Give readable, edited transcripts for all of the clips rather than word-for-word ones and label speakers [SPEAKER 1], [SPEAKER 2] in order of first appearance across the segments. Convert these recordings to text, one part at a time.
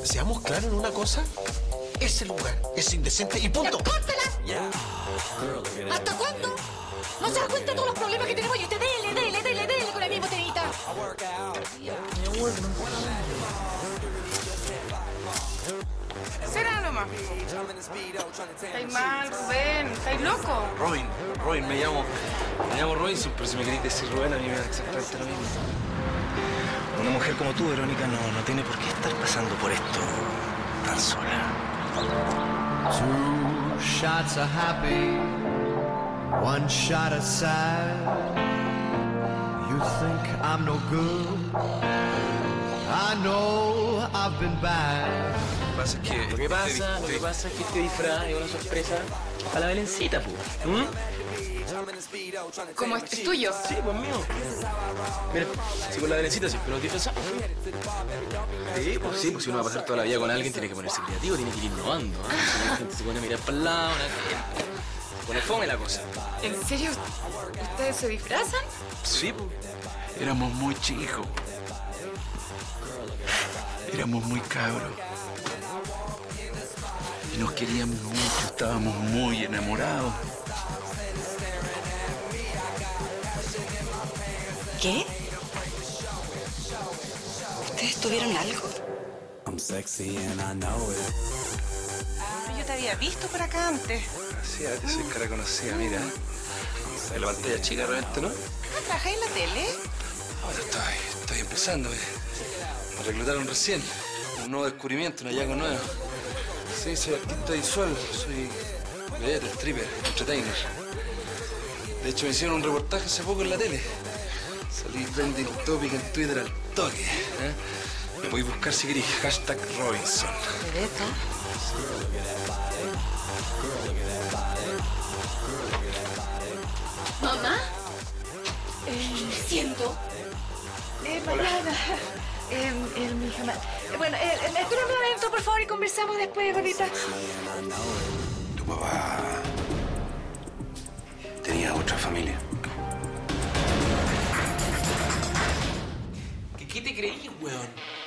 [SPEAKER 1] seamos claros en una cosa. Ese lugar es indecente y punto.
[SPEAKER 2] ¡Córtela! Yeah. ¿Hasta cuándo? ¿No se da cuenta de todos los problemas que tenemos? Y usted dele con la misma botellita.
[SPEAKER 3] Será nomás. ¿Estáis mal, Rubén? ¿Estáis loco?
[SPEAKER 4] Robin, me llamo Robinson, pero si me queréis decir Rubén, a mí me da exactamente lo mismo. Una mujer como tú, Verónica, no tiene por qué estar pasando por esto tan sola.
[SPEAKER 5] 2 shots are happy, 1 shot is sad. You think I'm no good, I know I've been bad.
[SPEAKER 4] Lo que pasa es que este disfraz es una sorpresa a la Belencita, pues.
[SPEAKER 3] ¿Cómo es tuyo?
[SPEAKER 4] Sí, pues mío. Mira, si con la Belencita sí, pero disfrazado. Sí, pues si uno va a pasar toda la vida con alguien, tiene que ponerse creativo, tiene que ir innovando. La gente se pone a mirar para el lado, se pone fome la cosa.
[SPEAKER 3] ¿En serio? ¿Ustedes se disfrazan?
[SPEAKER 4] Sí, pues.
[SPEAKER 1] Éramos muy chicos. Éramos muy cabros. Y nos queríamos mucho, estábamos muy enamorados.
[SPEAKER 2] ¿Qué? ¿Ustedes tuvieron algo?
[SPEAKER 3] Yo te había visto por acá antes.
[SPEAKER 4] Sí, a veces soy cara conocida, mira. En la pantalla chica realmente, ¿no?
[SPEAKER 3] Ah, ¿trabajáis en la tele?
[SPEAKER 4] Ahora estoy empezando. Me reclutaron recién. Un nuevo descubrimiento, un hallazgo nuevo. Sí, soy artista visual. Soy vedette, stripper, entertainer. De hecho, me hicieron un reportaje hace poco en la tele. Salí trending topic en Twitter al toque. Me podéis buscar si queréis. #Robinson.
[SPEAKER 2] ¿Vedette? ¿Mamá? Siento.
[SPEAKER 3] Mañana. Mi hija. Bueno, espérame un momento, por favor, y conversamos después, gordita.
[SPEAKER 1] Tu papá tenía otra familia.
[SPEAKER 4] ¿Qué te creí, weón?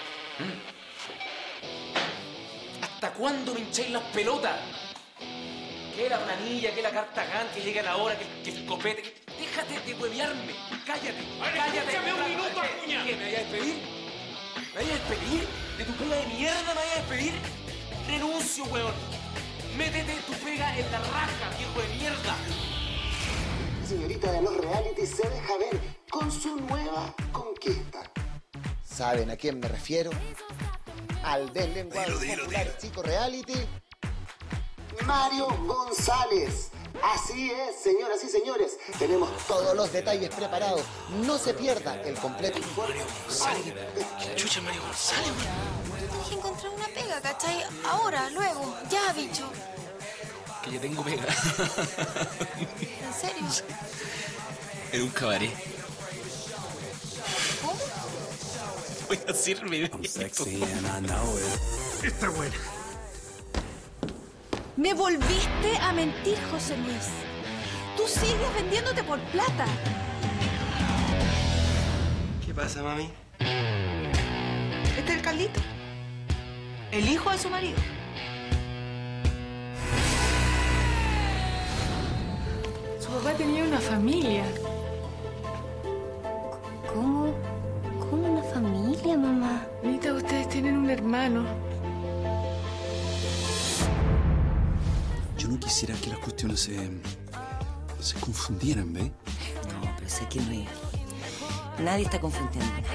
[SPEAKER 4] ¿Hasta cuándo me hincháis las pelotas? ¿Qué la planilla, qué la carta GAN, que llega la hora, que el copete? Déjate de huevearme. Cállate.
[SPEAKER 1] Escúchame un minuto, Acuña.
[SPEAKER 4] ¿Qué, me vayas a despedir? ¿Me vayas a despedir? ¿De tu pega de mierda me vayas a despedir? Renuncio, weón. Métete tu pega en la raja, viejo de mierda.
[SPEAKER 6] La señorita de los realities se deja ver con su nueva conquista. ¿Saben a quién me refiero? Al del lenguaje popular chico reality, Mario González. Así es, señoras y señores. Tenemos todos los detalles preparados. No se pierda el completo informe.
[SPEAKER 4] ¿Qué chucha Mario González, weón?
[SPEAKER 2] Tienes que encontrar una pega, ¿cachai? Ahora, luego, ya, bicho.
[SPEAKER 4] Que ya tengo pega.
[SPEAKER 2] ¿En serio?
[SPEAKER 4] En un cabaret.
[SPEAKER 2] ¿Cómo?
[SPEAKER 4] Voy a hacerme
[SPEAKER 1] Está buena.
[SPEAKER 7] Me volviste a mentir, José Luis. Tú sigues vendiéndote por plata.
[SPEAKER 4] ¿Qué pasa, mami?
[SPEAKER 3] Este es el Carlito. El hijo de su marido. Su papá tenía una familia.
[SPEAKER 7] ¿Cómo una familia, mamá?
[SPEAKER 3] Anita, ustedes tienen un hermano.
[SPEAKER 1] Yo no quisiera que las cuestiones se confundieran, ¿ves?
[SPEAKER 8] No, pero sé que no es. Nadie está confundiendo nada.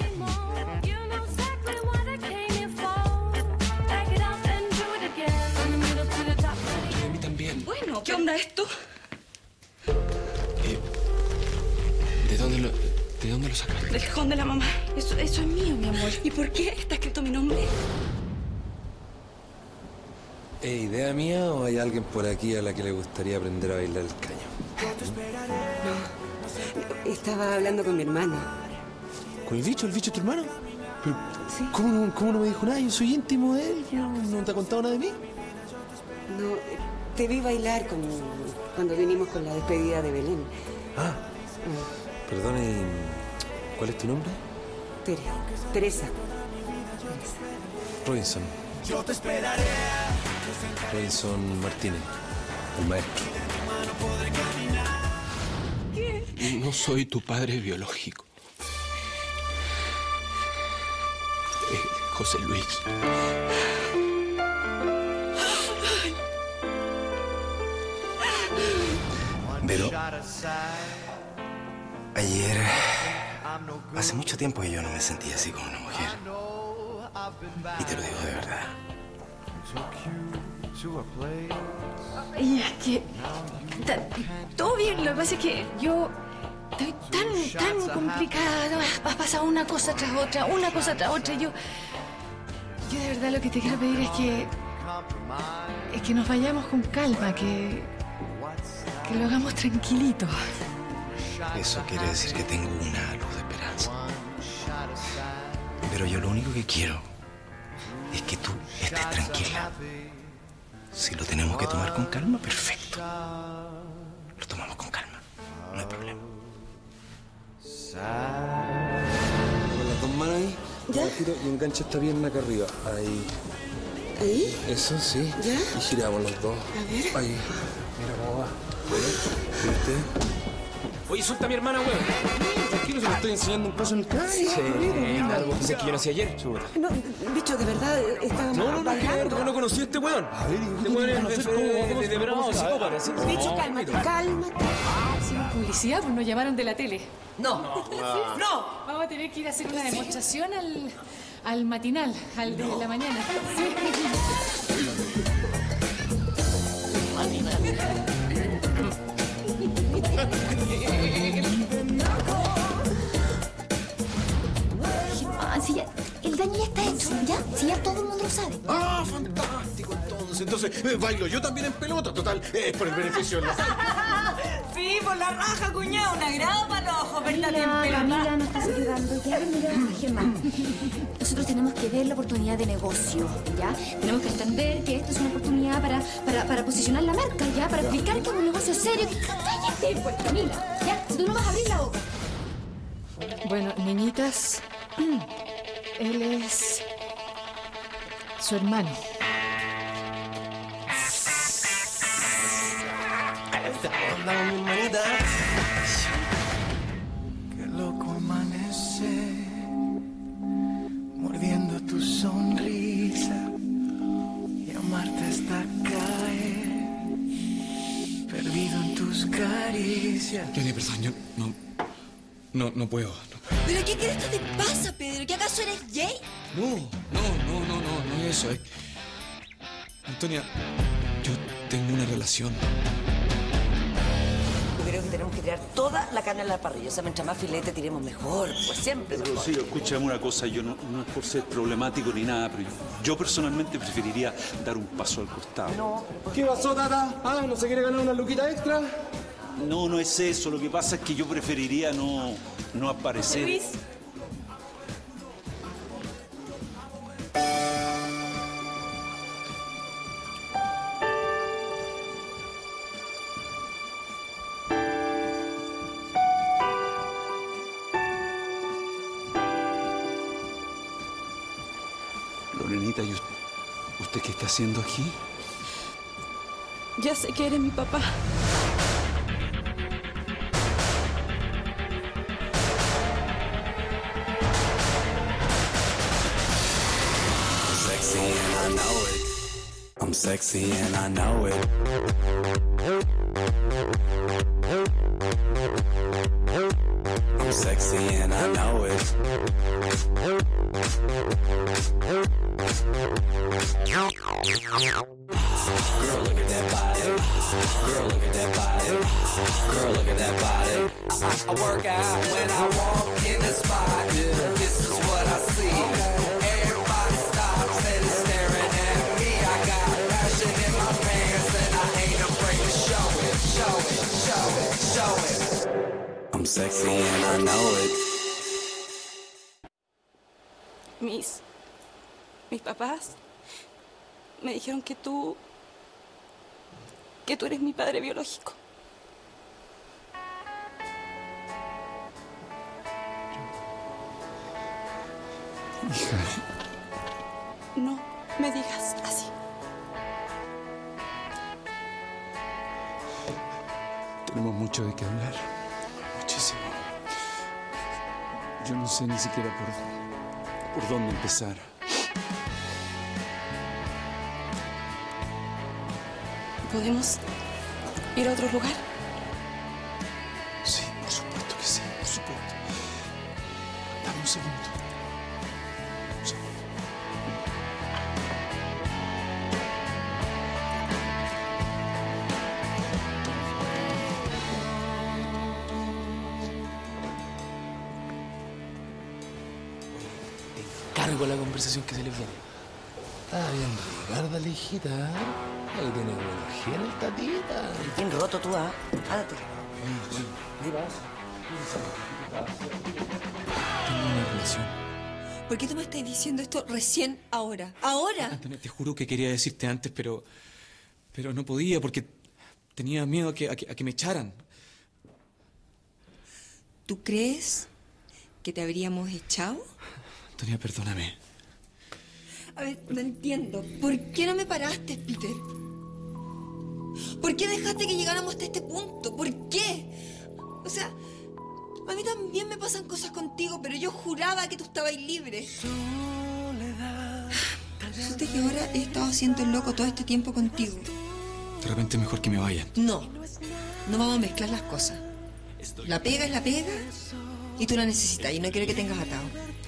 [SPEAKER 4] Y a mí también.
[SPEAKER 2] Bueno, ¿qué onda esto?
[SPEAKER 4] ¿De dónde lo sacaste?
[SPEAKER 2] Del cajón de la mamá. Eso es mío, mi amor. ¿Y por qué está escrito mi nombre?
[SPEAKER 9] ¿Es idea mía o hay alguien por aquí a la que le gustaría aprender a bailar el caño?
[SPEAKER 8] No, estaba hablando con mi hermano.
[SPEAKER 9] ¿Con el bicho de tu hermano? Pero,
[SPEAKER 8] Sí.
[SPEAKER 9] ¿cómo no me dijo nada? Yo soy íntimo de él. ¿No te ha contado nada de mí?
[SPEAKER 8] No, te vi bailar cuando vinimos con la despedida de Belén.
[SPEAKER 9] Ah, perdone, ¿cuál es tu nombre?
[SPEAKER 8] Teresa.
[SPEAKER 9] Robinson.
[SPEAKER 10] Yo te esperaré.
[SPEAKER 9] Robinson Martínez, el maestro.
[SPEAKER 7] ¿Qué?
[SPEAKER 1] No soy tu padre biológico. José Luis.
[SPEAKER 11] Pero ayer, hace mucho tiempo que yo no me sentía así con una mujer. Y te lo digo de verdad.
[SPEAKER 3] Y es que... todo bien, lo que pasa es que yo estoy tan complicada. Ha pasado una cosa tras otra, una cosa tras otra. Yo de verdad lo que te quiero pedir es que nos vayamos con calma, que lo hagamos tranquilito.
[SPEAKER 11] Eso quiere decir que tengo una luz de esperanza. Pero yo lo único que quiero es que tú estés tranquila. Si lo tenemos que tomar con calma, perfecto. Lo tomamos con calma, no hay problema.
[SPEAKER 9] Con las dos manos ahí,
[SPEAKER 8] ¿ya?
[SPEAKER 9] Y engancha esta pierna acá arriba. Ahí.
[SPEAKER 8] ¿Ahí?
[SPEAKER 9] Eso, sí.
[SPEAKER 8] ¿Ya?
[SPEAKER 9] Y giramos los dos.
[SPEAKER 8] A ver.
[SPEAKER 9] Ahí. Mira cómo va. ¿Viste?
[SPEAKER 12] Oye, suelta a mi hermana, weón.
[SPEAKER 9] Tranquilo, se me estoy enseñando un paso en el carro.
[SPEAKER 12] Sí, algo que yo no hacía ayer, chuta.
[SPEAKER 8] No, bicho, de verdad, estábamos
[SPEAKER 12] No,
[SPEAKER 8] bailando.
[SPEAKER 12] yo no conocí a este weón. Este weón es de bravo, psicópata, ¿sí?
[SPEAKER 8] Bicho, cálmate, cálmate.
[SPEAKER 3] Hicimos publicidad, pues nos llamaron de la tele.
[SPEAKER 8] No.
[SPEAKER 3] ¡No! Vamos a tener que ir a hacer una demostración al matinal, al de la mañana. Sí.
[SPEAKER 2] Si ya, el daño ya está hecho, ¿ya? Si ya todo el mundo lo sabe.
[SPEAKER 1] ¡Ah, fantástico! Entonces, bailo yo también en pelota. Total, es por el beneficio de la...
[SPEAKER 7] Sí, por la raja, cuñado. Un agrado para los ojos, ¿verdad?
[SPEAKER 2] Camila, no estás ayudando. Ya, mira, Germán. Nosotros tenemos que ver la oportunidad de negocio, ¿ya? Tenemos que entender que esto es una oportunidad para posicionar la marca, ¿ya? Para explicar que es un negocio serio. ¡Cállate, pues, Camila! ¿Ya? Si tú no vas a abrir la boca.
[SPEAKER 3] Bueno, niñitas, él es su hermano.
[SPEAKER 10] Hola, mi hermanita. Qué loco amanecer, mordiendo tu sonrisa y amarte hasta caer, perdido en tus caricias.
[SPEAKER 1] Johnny, perdón, yo no puedo.
[SPEAKER 7] ¿Pero qué crees que te pasa, Pedro? ¿Que acaso eres gay?
[SPEAKER 1] No es eso. Antonia, yo tengo una relación.
[SPEAKER 7] Yo creo que tenemos que tirar toda la carne a la parrilla. O sea, mientras más filete tiremos mejor. Pues siempre mejor.
[SPEAKER 13] Sí, escúchame una cosa. Yo no es por ser problemático ni nada, pero yo personalmente preferiría dar un paso al costado.
[SPEAKER 7] No.
[SPEAKER 12] ¿Qué pasó, Tata? ¿Ah, no se quiere ganar una luquita extra?
[SPEAKER 13] No es eso. Lo que pasa es que yo preferiría no aparecer.
[SPEAKER 7] Luis.
[SPEAKER 13] Lorenita, ¿y usted qué está haciendo aquí?
[SPEAKER 7] Ya sé que eres mi papá.
[SPEAKER 10] Sexy and I know it. I'm sexy and I know it. I'm sexy and I know it. Girl, look at that body. Girl, look at that body. Girl, look at that body. I work out when I walk in the spot. This is what I see. Everybody stops and is staring at me. I got passion in my pants and I ain't afraid to show it, show it, show it, show it. I'm sexy and I know it.
[SPEAKER 7] Mis papás me dijeron que tú eres mi padre biológico.
[SPEAKER 1] Hija.
[SPEAKER 7] no me digas así.
[SPEAKER 1] Tenemos mucho de qué hablar. Muchísimo. Yo no sé ni siquiera por dónde empezar.
[SPEAKER 7] ¿Podemos ir a otro lugar?
[SPEAKER 1] Sí, por supuesto que sí, por supuesto. Dame un segundo. Un segundo.
[SPEAKER 9] Cargo la conversación que se les viene. Está bien, Ricardo, la hijita. Ahí tiene buenos genes, tatita.
[SPEAKER 14] Bien roto tú, ¿ah? Ándate.
[SPEAKER 1] Tengo una relación.
[SPEAKER 15] ¿Por qué tú me estás diciendo esto recién ahora? ¿Ahora?
[SPEAKER 1] Antonio, te juro que quería decirte antes, pero no podía porque tenía miedo a que me echaran.
[SPEAKER 15] ¿Tú crees que te habríamos echado?
[SPEAKER 1] Antonia, perdóname.
[SPEAKER 15] A ver, no entiendo. ¿Por qué no me paraste, Peter? ¿Por qué dejaste que llegáramos hasta este punto? ¿Por qué? O sea, a mí también me pasan cosas contigo, pero yo juraba que tú estabas libre. Resulta que ahora he estado haciendo el loco todo este tiempo contigo.
[SPEAKER 1] De repente es mejor que me vayan.
[SPEAKER 15] No vamos a mezclar las cosas. La pega es la pega y tú la necesitas y no quiero que tengas atado.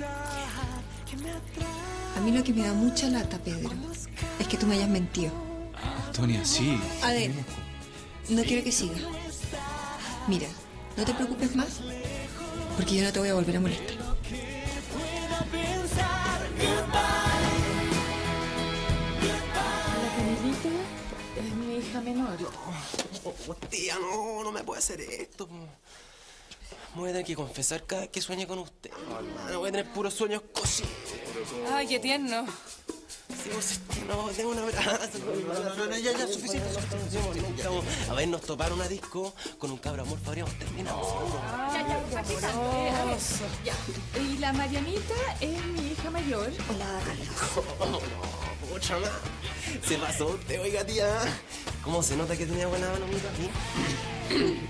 [SPEAKER 15] A mí lo que me da mucha lata, Pedro, es que tú me hayas mentido.
[SPEAKER 1] Antonia, sí.
[SPEAKER 15] A ver, no quiero que sigas. Mira, no te preocupes más, porque yo no te voy a volver a molestar.
[SPEAKER 3] La Camilita es mi hija menor.
[SPEAKER 14] Tía, no me puede hacer esto. Me voy a tener que confesar cada vez que sueñe con usted. Hermano, voy a tener puros sueños cositos.
[SPEAKER 3] Ay, qué tierno.
[SPEAKER 14] Sí, no, tengo un abrazo. No, ya, suficiente. Vamos a vernos topar una disco con un cabro amor, habríamos terminado.
[SPEAKER 3] Ya. Y la Marianita es mi hija mayor.
[SPEAKER 15] Hola,
[SPEAKER 14] No, mucho más. Se pasó usted, oiga, tía. ¿Cómo se nota que tenía buena mano, amigo, aquí?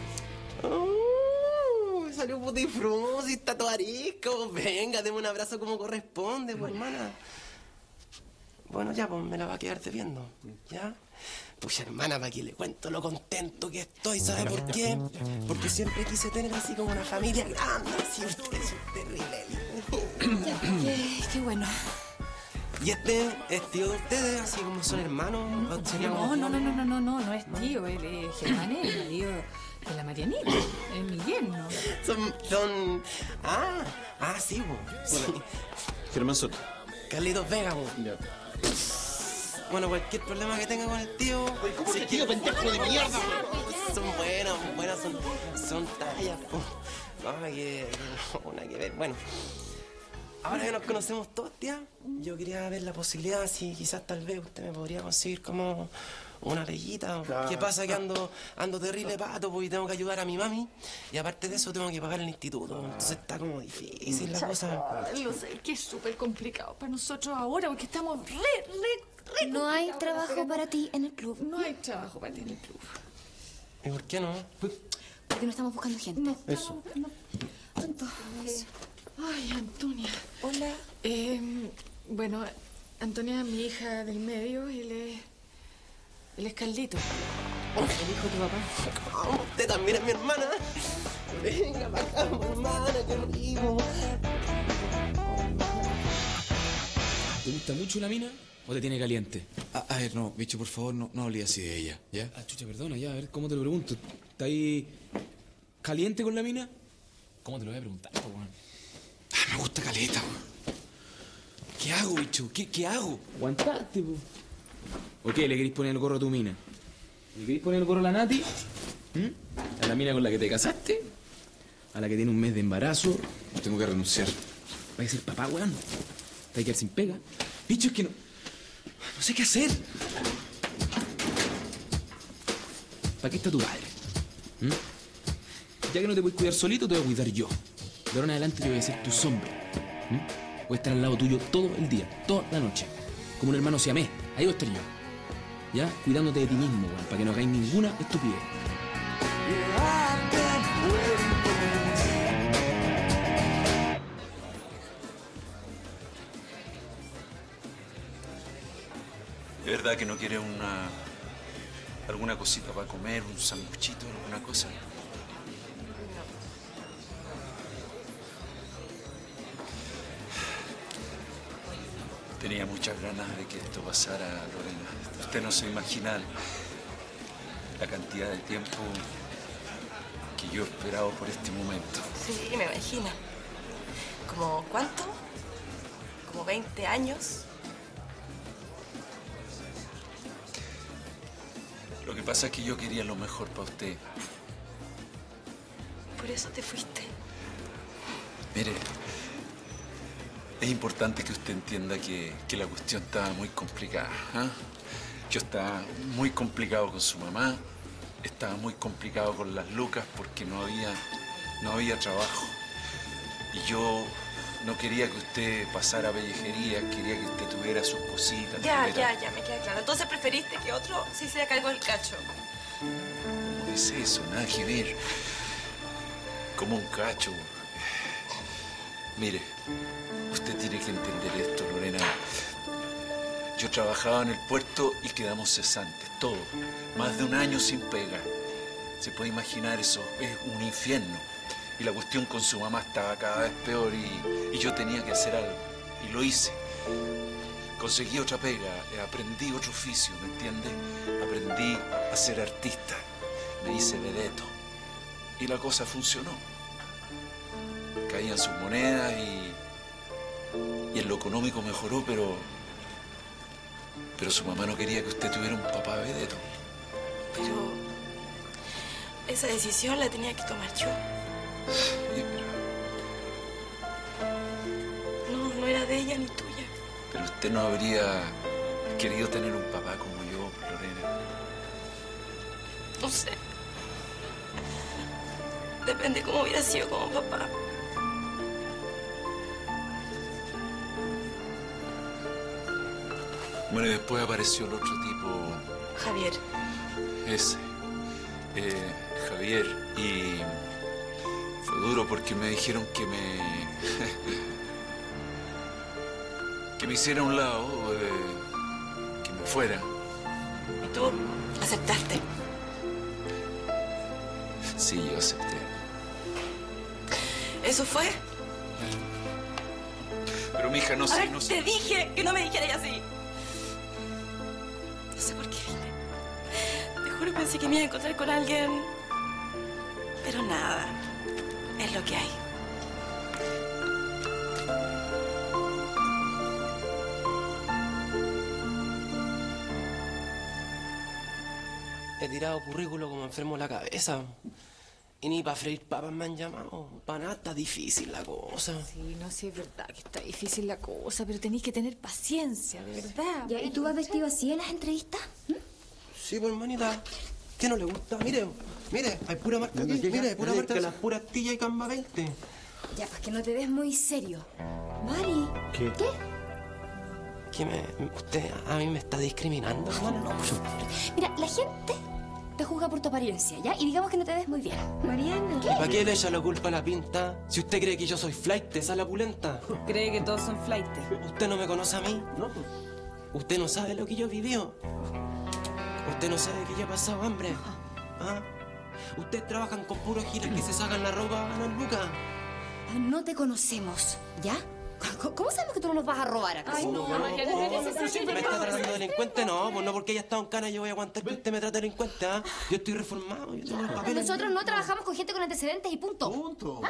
[SPEAKER 14] Me salió putifrum, si está todo arisco. Venga, deme un abrazo como corresponde, pues, hermana. Bueno, ya, pues me la va a quedar debiendo, ¿ya? Pues, hermana, para que le cuento lo contento que estoy, ¿sabe por qué? Porque siempre quise tener así como una familia grande, así usted es un terrible.
[SPEAKER 3] Qué bueno.
[SPEAKER 14] ¿Y este es tío de ustedes, así como son hermanos?
[SPEAKER 3] No es tío, él es Germán, el marido de la Marianita, es mi yerno.
[SPEAKER 14] Son... sí, pues. Sí.
[SPEAKER 13] Germán Soto.
[SPEAKER 14] Carlitos Vega, pues. Bueno, cualquier problema que tenga con el tío...
[SPEAKER 6] Oye, ¿cómo que tío, pendejo de mierda?
[SPEAKER 14] Son buenas, son tallas, pues. Nada que ver. Bueno, ahora que nos conocemos todos, tía, yo quería ver la posibilidad, si quizás tal vez usted me podría conseguir como una leyita. Claro. ¿Qué pasa? Que ando terrible pato, pues, y tengo que ayudar a mi mami. Y aparte de eso, tengo que pagar el instituto. Entonces está como difícil la cosa.
[SPEAKER 3] Lo sé, que es súper complicado para nosotros ahora, porque estamos re.
[SPEAKER 2] No hay trabajo para ti en el club.
[SPEAKER 3] No hay trabajo para ti en el club.
[SPEAKER 14] ¿Y por qué no?
[SPEAKER 2] Porque no estamos buscando gente.
[SPEAKER 13] Eso.
[SPEAKER 3] Entonces... Ay, Antonia.
[SPEAKER 15] Hola.
[SPEAKER 3] Bueno, Antonia, mi hija del medio, él es Carlito. El hijo de tu papá.
[SPEAKER 14] Usted también es mi hermana. Venga para acá, mi hermana, qué rico.
[SPEAKER 1] ¿Te gusta mucho la mina o te tiene caliente? A ver, no, bicho, por favor, no hablé así de ella, ¿ya? Chucha, perdona, ya, a ver, ¿cómo te lo pregunto? ¿Está ahí caliente con la mina? ¿Cómo te lo voy a preguntar, po, weón? Me gusta caleta, weón. ¿Qué hago, bicho? ¿Qué hago? Aguantaste, po. ¿O qué? ¿Le querés poner el gorro a tu mina? ¿Le querés poner el gorro a la Nati? ¿A la mina con la que te casaste? ¿A la que tiene un mes de embarazo? Tengo que renunciar. ¿Vas a ser papá, weón? ¿Te vas a quedar sin pega? Bicho, es que no sé qué hacer. ¿Para qué está tu padre? Ya que no te puedes cuidar solito, te voy a cuidar yo. De ahora en adelante yo voy a ser tu sombra. Voy a estar al lado tuyo todo el día, toda la noche. como un hermano siamés. Ahí voy a estar yo. ¿Ya? Cuidándote de ti mismo, weón, para que no hagáis ninguna estupidez.
[SPEAKER 13] ¿De verdad que no quieres alguna cosita para comer, un sanguchito, alguna cosa? Tenía muchas ganas de que esto pasara, Lorena. Usted no se imagina la cantidad de tiempo que yo he esperado por este momento.
[SPEAKER 16] Sí, me imagino. ¿Como cuánto? ¿Como 20 años?
[SPEAKER 13] Lo que pasa es que yo quería lo mejor para usted.
[SPEAKER 16] Por eso te fuiste.
[SPEAKER 13] Mire, es importante que usted entienda que la cuestión estaba muy complicada. Yo estaba muy complicado con su mamá, estaba muy complicado con las lucas porque no había trabajo. Y yo no quería que usted pasara pellejería, quería que usted tuviera sus cositas.
[SPEAKER 16] Ya, me queda claro. Entonces preferiste que otro sí se cargó del cacho.
[SPEAKER 13] ¿Cómo es eso? Nada que ver. Como un cacho. Mire, usted tiene que entender esto, Lorena. Yo trabajaba en el puerto y quedamos cesantes, todo. Más de un año sin pega. Se puede imaginar eso, es un infierno. Y la cuestión con su mamá estaba cada vez peor y yo tenía que hacer algo. Y lo hice. Conseguí otra pega, aprendí otro oficio, ¿me entiende? Aprendí a ser artista. Me hice vedeto. Y la cosa funcionó. Caían sus monedas y en lo económico mejoró, pero su mamá no quería que usted tuviera un papá vedeto.
[SPEAKER 16] Pero esa decisión la tenía que tomar yo. No era de ella ni tuya.
[SPEAKER 13] Pero usted no habría querido tener un papá como yo, Lorena.
[SPEAKER 16] No sé. Depende cómo hubiera sido como papá.
[SPEAKER 13] Bueno, y después apareció el otro tipo.
[SPEAKER 16] Javier.
[SPEAKER 13] Ese. Javier. Y fue duro porque me dijeron que me hiciera a un lado, que me fuera.
[SPEAKER 16] ¿Y tú aceptaste?
[SPEAKER 13] Sí, yo acepté.
[SPEAKER 16] ¿Eso fue?
[SPEAKER 13] Pero, mija, no sé, no sé.
[SPEAKER 16] Te dije que no me dijeras así. No sé por qué vine. Te juro, pensé que me iba a encontrar con alguien. Pero nada. Es lo que hay.
[SPEAKER 14] He tirado currículo como enfermo en la cabeza. Y ni para freír papas me han llamado. Para nada, está difícil la cosa.
[SPEAKER 3] Sí, no, sí, es verdad que está difícil la cosa, pero tenéis que tener paciencia, de verdad.
[SPEAKER 2] Ya, ¿y tú vas vestido así en las entrevistas?
[SPEAKER 14] Sí, pues, hermanita. ¿Qué no le gusta? Mire, hay pura marca aquí. Mire, hay pura marca. Las puras Tilla y Camba 20.
[SPEAKER 2] Ya, pues que no te ves muy serio. Mari.
[SPEAKER 14] ¿Qué? ¿Usted a mí me está discriminando, hermano?
[SPEAKER 2] No, por favor. Mira, la gente te juzga por tu apariencia, ¿ya? Y digamos que no te ves muy bien. Mariana.
[SPEAKER 14] ¿Y para qué le echa la culpa a la pinta? Si usted cree que yo soy flight, esa es la pulenta.
[SPEAKER 8] Cree que todos son flight.
[SPEAKER 14] ¿Usted no me conoce a mí? No. ¿Usted no sabe lo que yo he vivido? ¿Usted no sabe que yo he pasado hambre? ¿Ah? ¿Ustedes trabajan con puros giles que se sacan la ropa a ganar lucas?
[SPEAKER 2] No te conocemos, ¿ya? ¿Cómo sabemos que tú no nos vas a robar acá?
[SPEAKER 14] Ay, no, Mariana, ¿me está tratando de delincuente? No, pues no porque ella está en cana yo voy a aguantar que usted me trate de delincuente, ¿ah? Yo estoy reformado, yo tengo los papeles.
[SPEAKER 2] Nosotros no trabajamos con gente con antecedentes y punto.
[SPEAKER 14] Punto.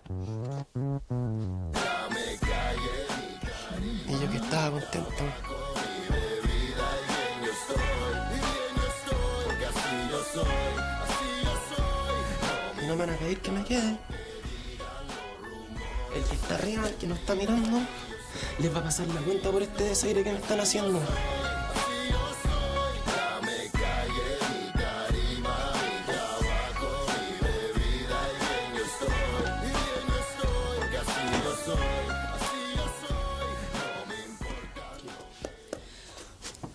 [SPEAKER 14] Y yo que estaba contento. Y no me van a pedir que me quede. El que está arriba, el que no está mirando, les va a pasar la cuenta por este desaire que me están haciendo.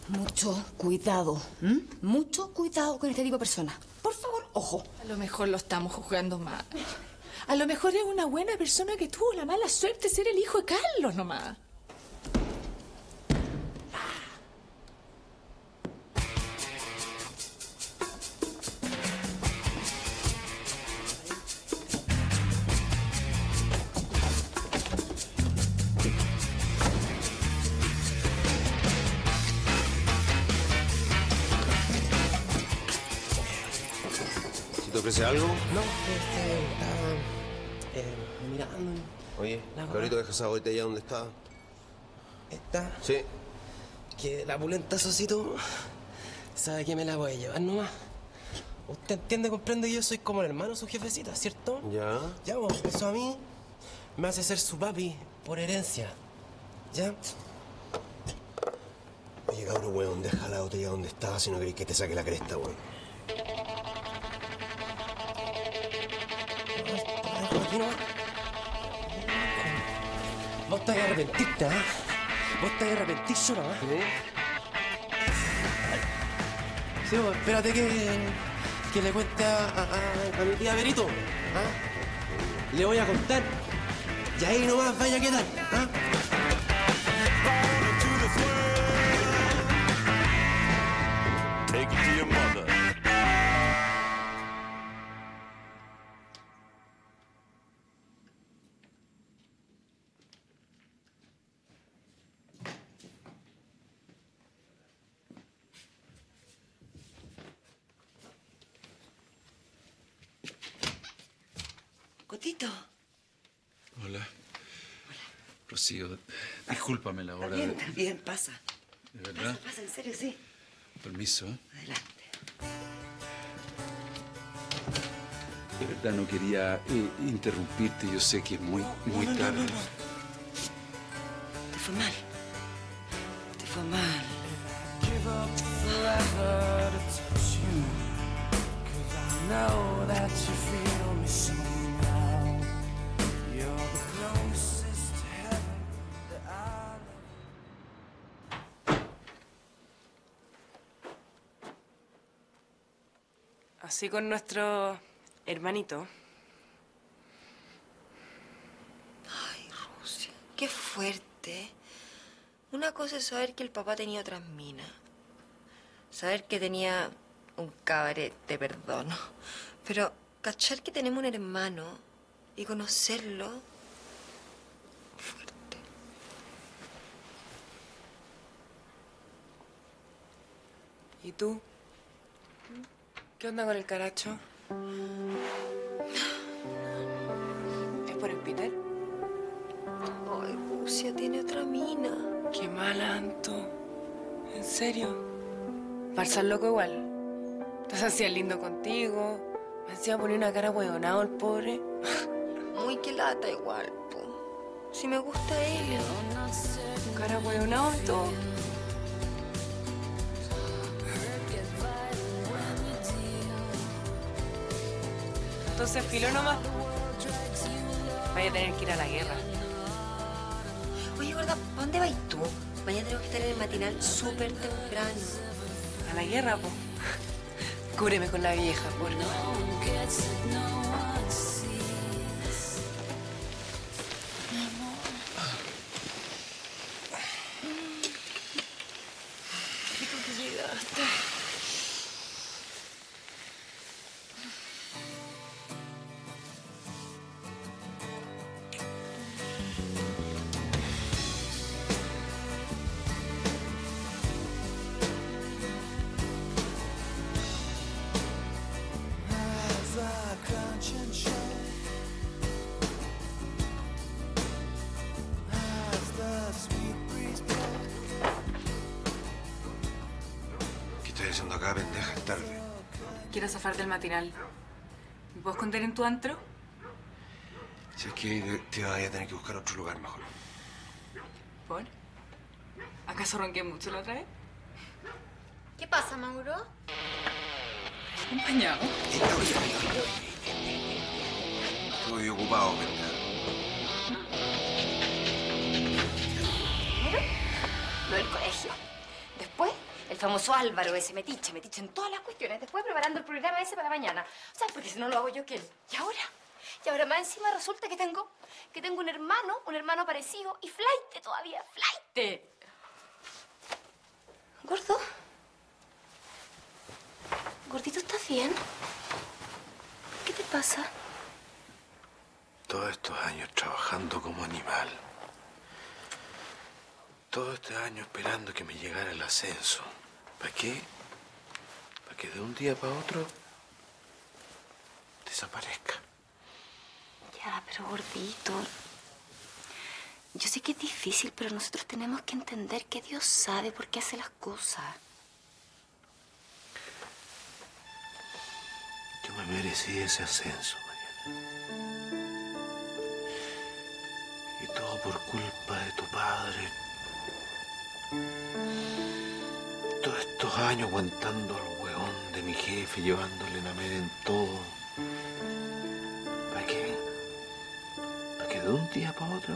[SPEAKER 2] Mucho cuidado. Mucho cuidado con este tipo de personas. Por favor, ojo.
[SPEAKER 3] A lo mejor lo estamos juzgando mal. A lo mejor es una buena persona que tuvo la mala suerte de ser el hijo de Carlos nomás.
[SPEAKER 17] ¿Te ofrece algo?
[SPEAKER 14] No, mirando.
[SPEAKER 17] Oye, ahorita dejas esa botella donde está.
[SPEAKER 14] ¿Esta?
[SPEAKER 17] Sí.
[SPEAKER 14] Que la pulenta Sosito sabe que me la voy a llevar nomás. Usted entiende, comprende, yo soy como el hermano, su jefecita, ¿cierto?
[SPEAKER 17] Ya.
[SPEAKER 14] Ya, vos, eso a mí me hace ser su papi por herencia. ¿Ya?
[SPEAKER 17] Oye, cabrón, weón, deja la botella donde está si no querés que te saque la cresta, weón.
[SPEAKER 14] Aquí nomás. Vos te vas a arrepentirte, ¿ah? Vos te vas a arrepentir solo, ¿ah? Sí, vos, espérate que le cuente a mi tía Berito, ¿ah? Le voy a contar. Y ahí nomás vaya a quedar, ¿ah?
[SPEAKER 18] Take it to your mother.
[SPEAKER 15] Cotito.
[SPEAKER 13] Hola. Rocío, discúlpame la hora.
[SPEAKER 15] Está bien, pasa.
[SPEAKER 13] ¿De verdad?
[SPEAKER 15] Pasa, en serio, sí.
[SPEAKER 13] Permiso, ¿eh?
[SPEAKER 15] Adelante.
[SPEAKER 13] De verdad no quería interrumpirte. Yo sé que es muy tarde.
[SPEAKER 15] No. Te fue mal. Te fue mal.
[SPEAKER 10] Give up forever to touch you, 'cause I know that you feel me somehow. You're the closest to heaven that I love.
[SPEAKER 16] Así con nuestro hermanito.
[SPEAKER 15] Ay, Rusia, qué fuerte. Una cosa es saber que el papá tenía otras minas. Saber que tenía un cabaret de perdón. Pero cachar que tenemos un hermano y conocerlo... Fuerte.
[SPEAKER 16] ¿Y tú? ¿Qué onda con el caracho? ¿Es por el Peter?
[SPEAKER 15] Ay, Rusia tiene otra mina.
[SPEAKER 16] Qué mal, Anto. ¿En serio? Farsa loco igual. Te hacía lindo contigo. Me hacía poner una cara huevonado el pobre.
[SPEAKER 15] Muy que lata igual, po. Si me gusta él.
[SPEAKER 16] Cara huevonado y todo. Entonces, filo nomás. Vaya a tener que ir a la guerra.
[SPEAKER 15] Oye, gorda, ¿para dónde vas tú? Mañana tenemos que estar en el matinal súper temprano.
[SPEAKER 16] A la guerra, po. Cúbreme con la vieja, por
[SPEAKER 15] Rico que llegaste.
[SPEAKER 17] ¿Qué estás haciendo acá, pendeja? Es tarde.
[SPEAKER 16] Quiero zafar del matinal. ¿Me puedo esconder en tu antro?
[SPEAKER 17] Si es que te vaya a tener que buscar otro lugar mejor.
[SPEAKER 16] ¿Por? ¿Acaso ronqué mucho la otra vez?
[SPEAKER 2] ¿Qué pasa, Mauro?
[SPEAKER 16] Acompañado.
[SPEAKER 17] Estoy ocupado, pendeja.
[SPEAKER 2] Primero, lo del colegio. Después, El famoso Álvaro, ese metiche en todas las cuestiones. Después preparando el programa ese para mañana. O sea, porque si no lo hago yo, ¿qué? Y ahora más encima resulta que tengo un hermano parecido y flaite todavía, flaite. ¿Gordo? Gordito, ¿estás bien? ¿Qué te pasa?
[SPEAKER 17] Todos estos años trabajando como animal. Todo este año esperando que me llegara el ascenso. ¿Para qué? Para que de un día para otro desaparezca.
[SPEAKER 2] Ya, pero gordito, yo sé que es difícil, pero nosotros tenemos que entender que Dios sabe por qué hace las cosas.
[SPEAKER 17] Yo me merecí ese ascenso, Mariana. Y todo por culpa de tu padre. Todos estos años aguantando al hueón de mi jefe, llevándole la mera en todo. ¿Para qué? Para que de un día para otro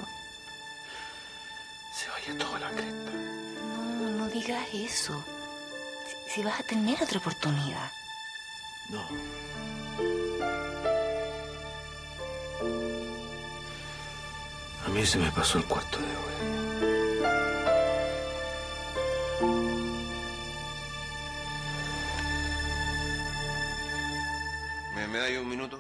[SPEAKER 17] se vaya toda la cresta.
[SPEAKER 2] No digas eso. Si vas a tener otra oportunidad.
[SPEAKER 17] No. A mí se me pasó el cuarto de hora.
[SPEAKER 19] ¿Me da ahí un minuto?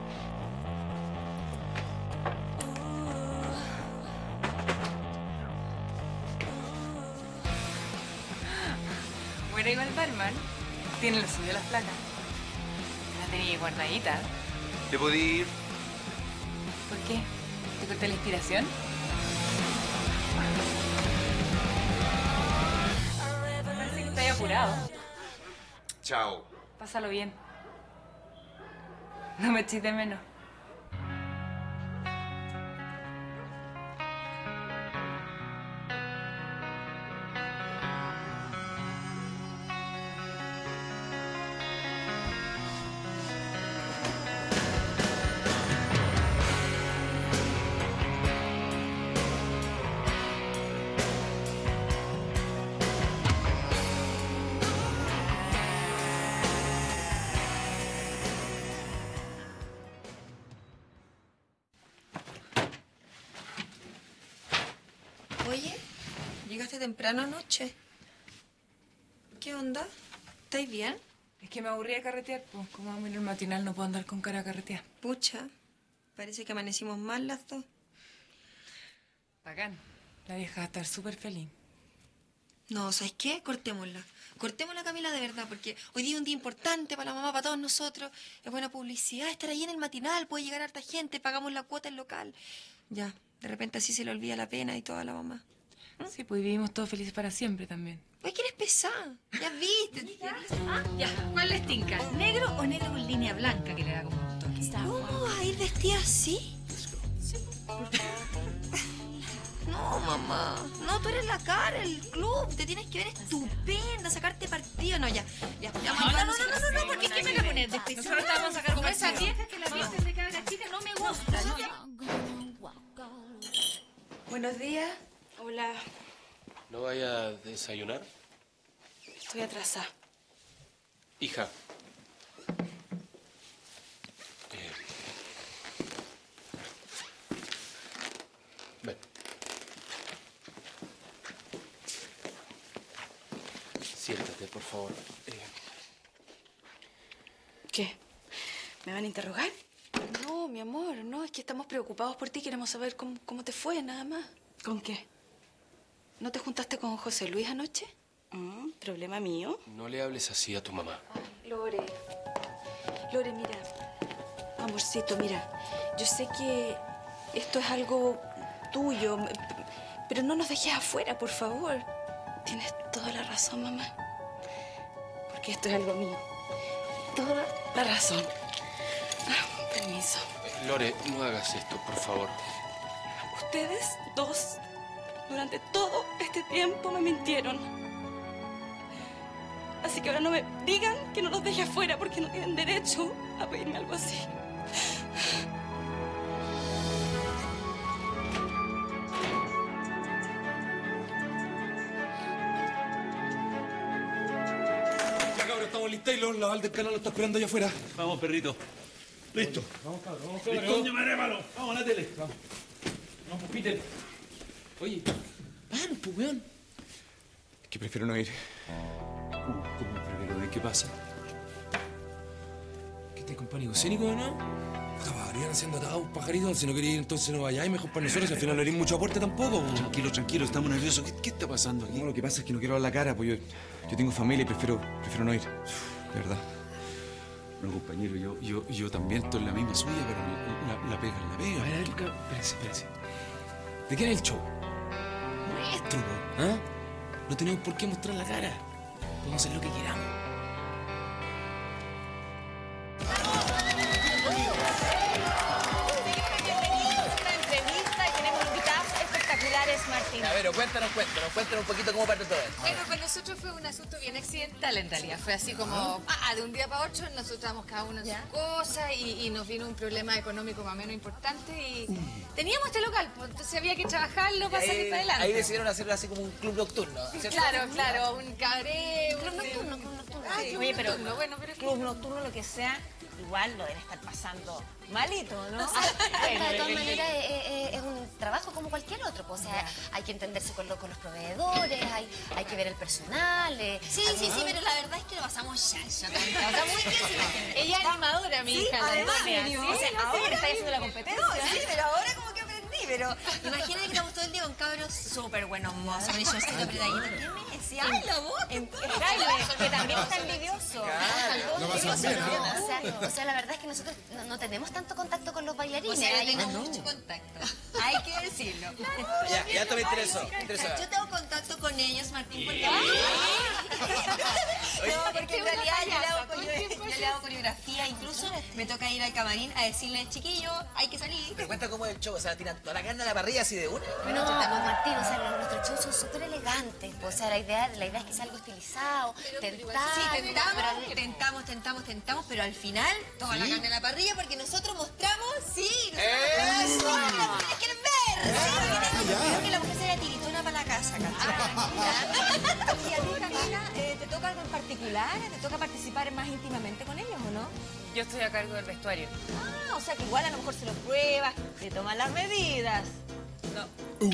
[SPEAKER 16] Bueno, igual barman. Tiene lo suyo las placas. La tenía guardadita.
[SPEAKER 19] ¿Te podí ir?
[SPEAKER 16] ¿Por qué? ¿Te corté la inspiración? Parece que estás apurado.
[SPEAKER 19] Chao.
[SPEAKER 16] Pásalo bien. No me eches de menos.
[SPEAKER 15] Oye, llegaste temprano anoche. ¿Qué onda? ¿Estáis bien?
[SPEAKER 16] Es que me aburrí de carretear, pues como vamos a ir al matinal no puedo andar con cara a carretear.
[SPEAKER 15] Pucha, parece que amanecimos mal las dos.
[SPEAKER 16] Bacán. La vieja va a estar súper feliz.
[SPEAKER 15] No, ¿sabes qué? Cortémosla. Cortémosla, Camila, de verdad, porque hoy día es un día importante para la mamá, para todos nosotros. Es buena publicidad estar ahí en el matinal, puede llegar harta gente, pagamos la cuota en local. Ya, de repente así se le olvida la pena y toda la mamá.
[SPEAKER 16] Sí, pues vivimos todos felices para siempre también.
[SPEAKER 15] Oye, que eres pesada. Ya viste.
[SPEAKER 3] Ya, ¿cuál les tinca? ¿Negro o negro con línea blanca que le da como un toque?
[SPEAKER 15] ¿Cómo vas a ir vestida así? No, mamá. No, tú eres la cara, el club. Te tienes que ver estupenda, sacarte partido. No, ya.
[SPEAKER 3] No, porque es que me voy a poner despechada. Nosotros te vamos a sacar como esas viejas que la viejas de cabra chica no me gusta, ¿no?
[SPEAKER 16] Buenos días.
[SPEAKER 3] Hola.
[SPEAKER 20] ¿No vaya a desayunar?
[SPEAKER 16] Estoy atrasada.
[SPEAKER 20] Hija. Ven. Siéntate, por favor.
[SPEAKER 16] ¿Qué? ¿Me van a interrogar? No, mi amor, no. Es que estamos preocupados por ti. Queremos saber cómo te fue, nada más. ¿Con qué? ¿No te juntaste con José Luis anoche? ¿Problema mío?
[SPEAKER 20] No le hables así a tu mamá.
[SPEAKER 16] Lore, mira. Amorcito, mira. Yo sé que esto es algo tuyo, pero no nos dejes afuera, por favor. Tienes toda la razón, mamá. Porque esto es algo mío. Toda la razón. Permiso.
[SPEAKER 20] Lore, no hagas esto, por favor.
[SPEAKER 16] Ustedes dos, durante todo este tiempo, me mintieron. Así que ahora no me digan que no los deje afuera porque no tienen derecho a pedirme algo así.
[SPEAKER 12] listáis los lavales del canal, lo está esperando allá afuera.
[SPEAKER 13] Vamos, perrito.
[SPEAKER 12] Listo.
[SPEAKER 13] Vamos, cabrón. Vamos,
[SPEAKER 12] cabrón.
[SPEAKER 13] Coño, madre, malo. Vamos a la tele.
[SPEAKER 1] Vamos. Vamos, pues, Peter. Oye, vamos, pues, weón. Es que prefiero no ir.
[SPEAKER 13] ¿Cómo prefiero? ¿De qué pasa?
[SPEAKER 1] ¿Qué estás con pánico escénico o no?
[SPEAKER 12] Estarían haciendo atados, pajaritos. Si no queréis, entonces no vayáis. Mejor para nosotros. Si al final no haréis mucho aporte tampoco.
[SPEAKER 13] Tranquilo, tranquilo. Estamos nerviosos. ¿Qué está pasando aquí?
[SPEAKER 1] No, lo que pasa es que no quiero dar la cara, pues yo tengo familia y prefiero no ir. De verdad.
[SPEAKER 13] No, compañero, yo también estoy en la misma suya, pero la pega es la pega.
[SPEAKER 1] A ver, espérense. ¿De quién es el show? Nuestro, po. ¿Ah? No tenemos por qué mostrar la cara. Podemos hacer lo que queramos.
[SPEAKER 3] Martín.
[SPEAKER 21] A ver, cuéntanos un poquito cómo partió todo esto.
[SPEAKER 3] Bueno, con nosotros fue un asunto bien accidental en realidad. Fue así como, de un día para otro, nosotros estábamos cada uno en sus cosas y nos vino un problema económico más o menos importante y teníamos este local, pues, entonces había que trabajarlo para salir para adelante.
[SPEAKER 21] Ahí decidieron hacerlo así como un club nocturno, ¿cierto?
[SPEAKER 3] Claro, un cabaret.
[SPEAKER 7] Club nocturno.
[SPEAKER 3] Oye, pero
[SPEAKER 7] club nocturno, lo que sea, igual lo deben estar pasando malito, ¿no?
[SPEAKER 2] De todas maneras, es un trabajo como cualquier otro. Pues, o sea, hay que entenderse con los proveedores, hay que ver el personal.
[SPEAKER 7] Sí, pero la verdad es que lo pasamos ya.
[SPEAKER 3] Está muy bien. Ella es animadora, mi hija.
[SPEAKER 7] Además,
[SPEAKER 3] o sea,
[SPEAKER 7] ahora está haciendo la competencia.
[SPEAKER 3] No, sí,
[SPEAKER 7] pero ahora como que aprendí. Pero imagínate que estamos todo el día con cabros súper buenos mozos, con ellos apretaditos. ¿Qué me decía? ¡Ay, la voz!
[SPEAKER 2] Que también está envidioso.
[SPEAKER 12] Lo pasan bien,
[SPEAKER 2] O sea, la verdad es que nosotros no tenemos tanto contacto con los bailarines.
[SPEAKER 3] O sea, yo tengo mucho contacto. Hay que decirlo.
[SPEAKER 21] Ya esto me interesó.
[SPEAKER 7] Yo tengo contacto con ellos, Martín, porque...
[SPEAKER 3] No,
[SPEAKER 7] porque en realidad yo le hago coreografía. Incluso me toca ir al camarín a decirle, chiquillo, hay que salir.
[SPEAKER 21] Pero cuenta cómo es el show, o sea, tiran toda la carne a la parrilla así de una.
[SPEAKER 2] Bueno, Martín, o sea, nuestros shows son súper elegantes. O sea, la idea es que sea algo estilizado, tentado.
[SPEAKER 7] Sí, tentamos, pero al final toda la carne a la parrilla porque nosotros mostramos, ¡eso! ¡Las mujeres quieren ver! Creo que la mujer sería tiritona para la casa, ¿cachai? Y a ti, Camila, ¿te toca algo en particular? ¿Te toca participar más íntimamente con ellos o no?
[SPEAKER 3] Yo estoy a cargo del vestuario.
[SPEAKER 7] O sea que igual a lo mejor se lo pruebas, le toman las medidas.
[SPEAKER 3] No.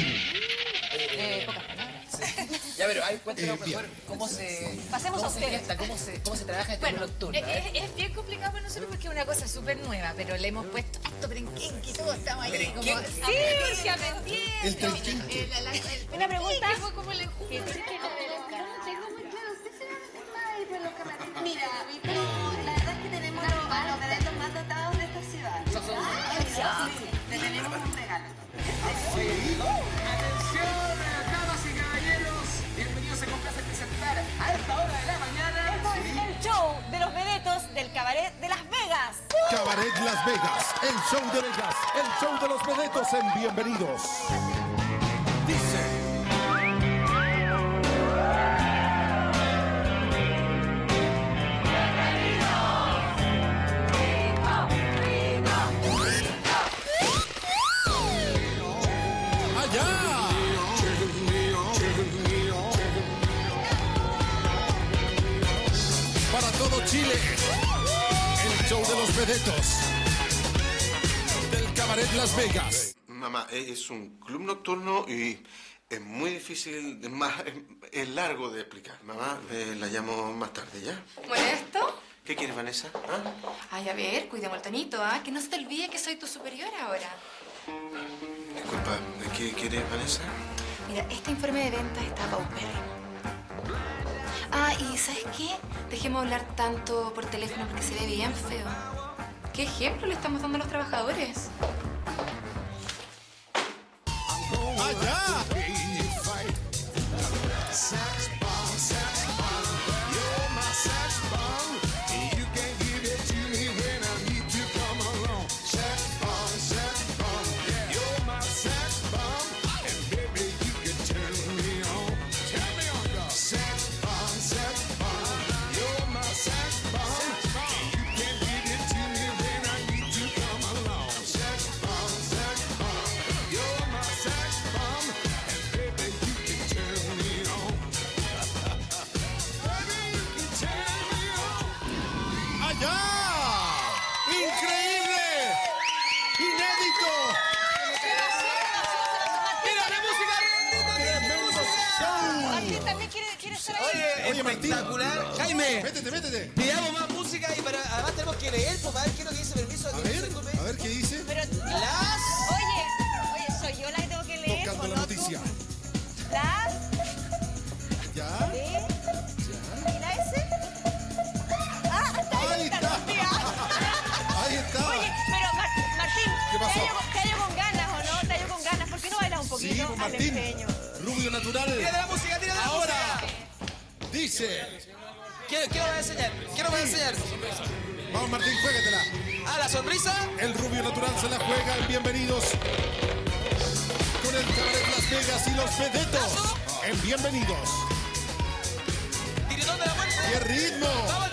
[SPEAKER 7] Pocas palabras.
[SPEAKER 21] Ya, pero cuéntanos mejor cómo se...
[SPEAKER 7] Pasemos a ustedes.
[SPEAKER 21] ¿Cómo se trabaja este nocturno?
[SPEAKER 3] Es bien complicado para nosotros porque es una cosa súper nueva, pero le hemos puesto harto perenquenque y todo, estamos ahí como... Sí, aprendiendo.
[SPEAKER 12] El trenquenque.
[SPEAKER 7] Una pregunta.
[SPEAKER 3] ¿Qué fue como el enjuje?
[SPEAKER 7] Yo no tengo muy claro, usted se va a hacer más de lo que me... Mira, la verdad es que tenemos los vedetos más dotados de esta ciudad. Sí, te tenemos un regalo.
[SPEAKER 10] Atención, damas y caballeros, bienvenidos, se complace presentar a esta hora de la mañana.
[SPEAKER 7] Esto es el show de los vedetos del Cabaret de Las Vegas.
[SPEAKER 22] Cabaret Las Vegas, el show de Vegas, el show de los vedetos en Bienvenidos. Dice... Para todo Chile, el show de los vedetos del Cabaret Las Vegas.
[SPEAKER 19] Mamá, es un club nocturno y es muy difícil, es largo de explicar. Mamá, la llamo más tarde, ¿ya?
[SPEAKER 3] ¿Molesto?
[SPEAKER 19] ¿Qué quieres, Vanessa? ¿Ah?
[SPEAKER 3] Ay, a ver, cuidemos al Tonito, que no se te olvide que soy tu superior ahora.
[SPEAKER 19] Disculpa, ¿qué quieres, Vanessa?
[SPEAKER 3] Mira, este informe de ventas está paupérrimo. Y ¿sabes qué? Dejemos hablar tanto por teléfono porque se ve bien feo. ¿Qué ejemplo le estamos dando a los trabajadores?
[SPEAKER 22] ¡Allá! ¡Allá! ¡Increíble! ¡Inédito!
[SPEAKER 21] ¡Mira la música!
[SPEAKER 7] Martín también quiere estar ahí.
[SPEAKER 22] Oye, Martín.
[SPEAKER 21] Espectacular. Jaime.
[SPEAKER 22] Métete.
[SPEAKER 21] Pidamos más música y además tenemos que leer, pues, para ver qué es lo que dice permiso.
[SPEAKER 22] A ver qué dice.
[SPEAKER 7] Pero Oye, soy yo la que tengo que leer.
[SPEAKER 22] Tocando la noticia.
[SPEAKER 7] Las.
[SPEAKER 22] ¿Ya?
[SPEAKER 7] ¿Y la S?
[SPEAKER 22] Ahí está. Ahí está.
[SPEAKER 7] Oye, pero Martín,
[SPEAKER 22] ¿Qué pasó?
[SPEAKER 7] ¿te hallo con ganas o no? ¿Te hallo con ganas? ¿Por qué no bailas un poquito?
[SPEAKER 22] Sí, pues,
[SPEAKER 7] al
[SPEAKER 22] Martín.
[SPEAKER 7] empeño?
[SPEAKER 22] Rubio natural.
[SPEAKER 21] Tira de la música, tira de la
[SPEAKER 22] Ahora.
[SPEAKER 21] música.
[SPEAKER 22] Dice.
[SPEAKER 21] ¿Qué nos va a enseñar?
[SPEAKER 22] Vamos, Martín, juégatela.
[SPEAKER 21] La sonrisa.
[SPEAKER 22] El Rubio natural se la juega. Bienvenidos con el Cabaret Las Vegas y los Vedetos. En Bienvenidos.
[SPEAKER 21] Tiritón de la muerte.
[SPEAKER 22] ¡Qué ritmo!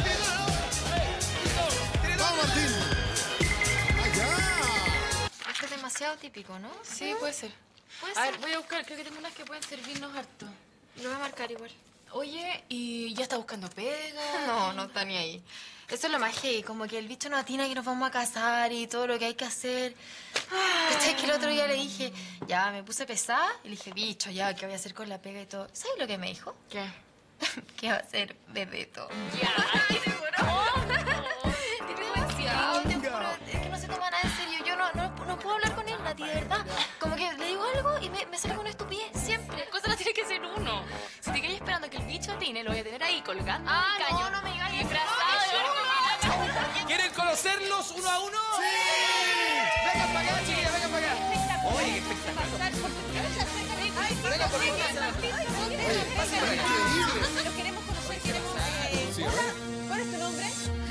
[SPEAKER 22] ¡Vamos, Martín! ¡Allá!
[SPEAKER 4] Esto es demasiado típico, ¿no?
[SPEAKER 16] Sí, puede ser.
[SPEAKER 4] Puede
[SPEAKER 16] A
[SPEAKER 4] ser.
[SPEAKER 16] ver, voy a buscar. Creo que tengo unas que pueden servirnos harto.
[SPEAKER 4] Lo voy a marcar igual.
[SPEAKER 16] Oye, ¿y ya está buscando pega?
[SPEAKER 4] No está ni ahí. Eso es lo más heavy, como que el bicho no atina que nos vamos a casar y todo lo que hay que hacer. ¿Cachai? Que el otro día le dije, ya, me puse pesada y le dije, bicho, ya, ¿qué voy a hacer con la pega y todo? ¿Sabes lo que me dijo?
[SPEAKER 16] ¿Qué?
[SPEAKER 4] Que va a ser bebeto.
[SPEAKER 16] Ya, qué seguro.
[SPEAKER 4] Es demasiado, te juro. Es que no se toma nada en serio. Yo no puedo hablar con él, Nati, de verdad. Como que le digo algo y me sale con una estupidez, siempre.
[SPEAKER 16] Las cosas las tiene que hacer uno. Si te quedas esperando que el bicho atine, lo voy a tener ahí colgando.
[SPEAKER 4] No me digas
[SPEAKER 16] disfrazado.
[SPEAKER 21] ¿Quieren conocerlos uno a uno? ¡Sí! Vengan para acá, chiquillas, vengan para acá. Oye, qué espectacular. Venga, por favor,
[SPEAKER 7] Los queremos conocer, queremos...
[SPEAKER 22] Sí,
[SPEAKER 7] Hola, ¿cuál es tu nombre?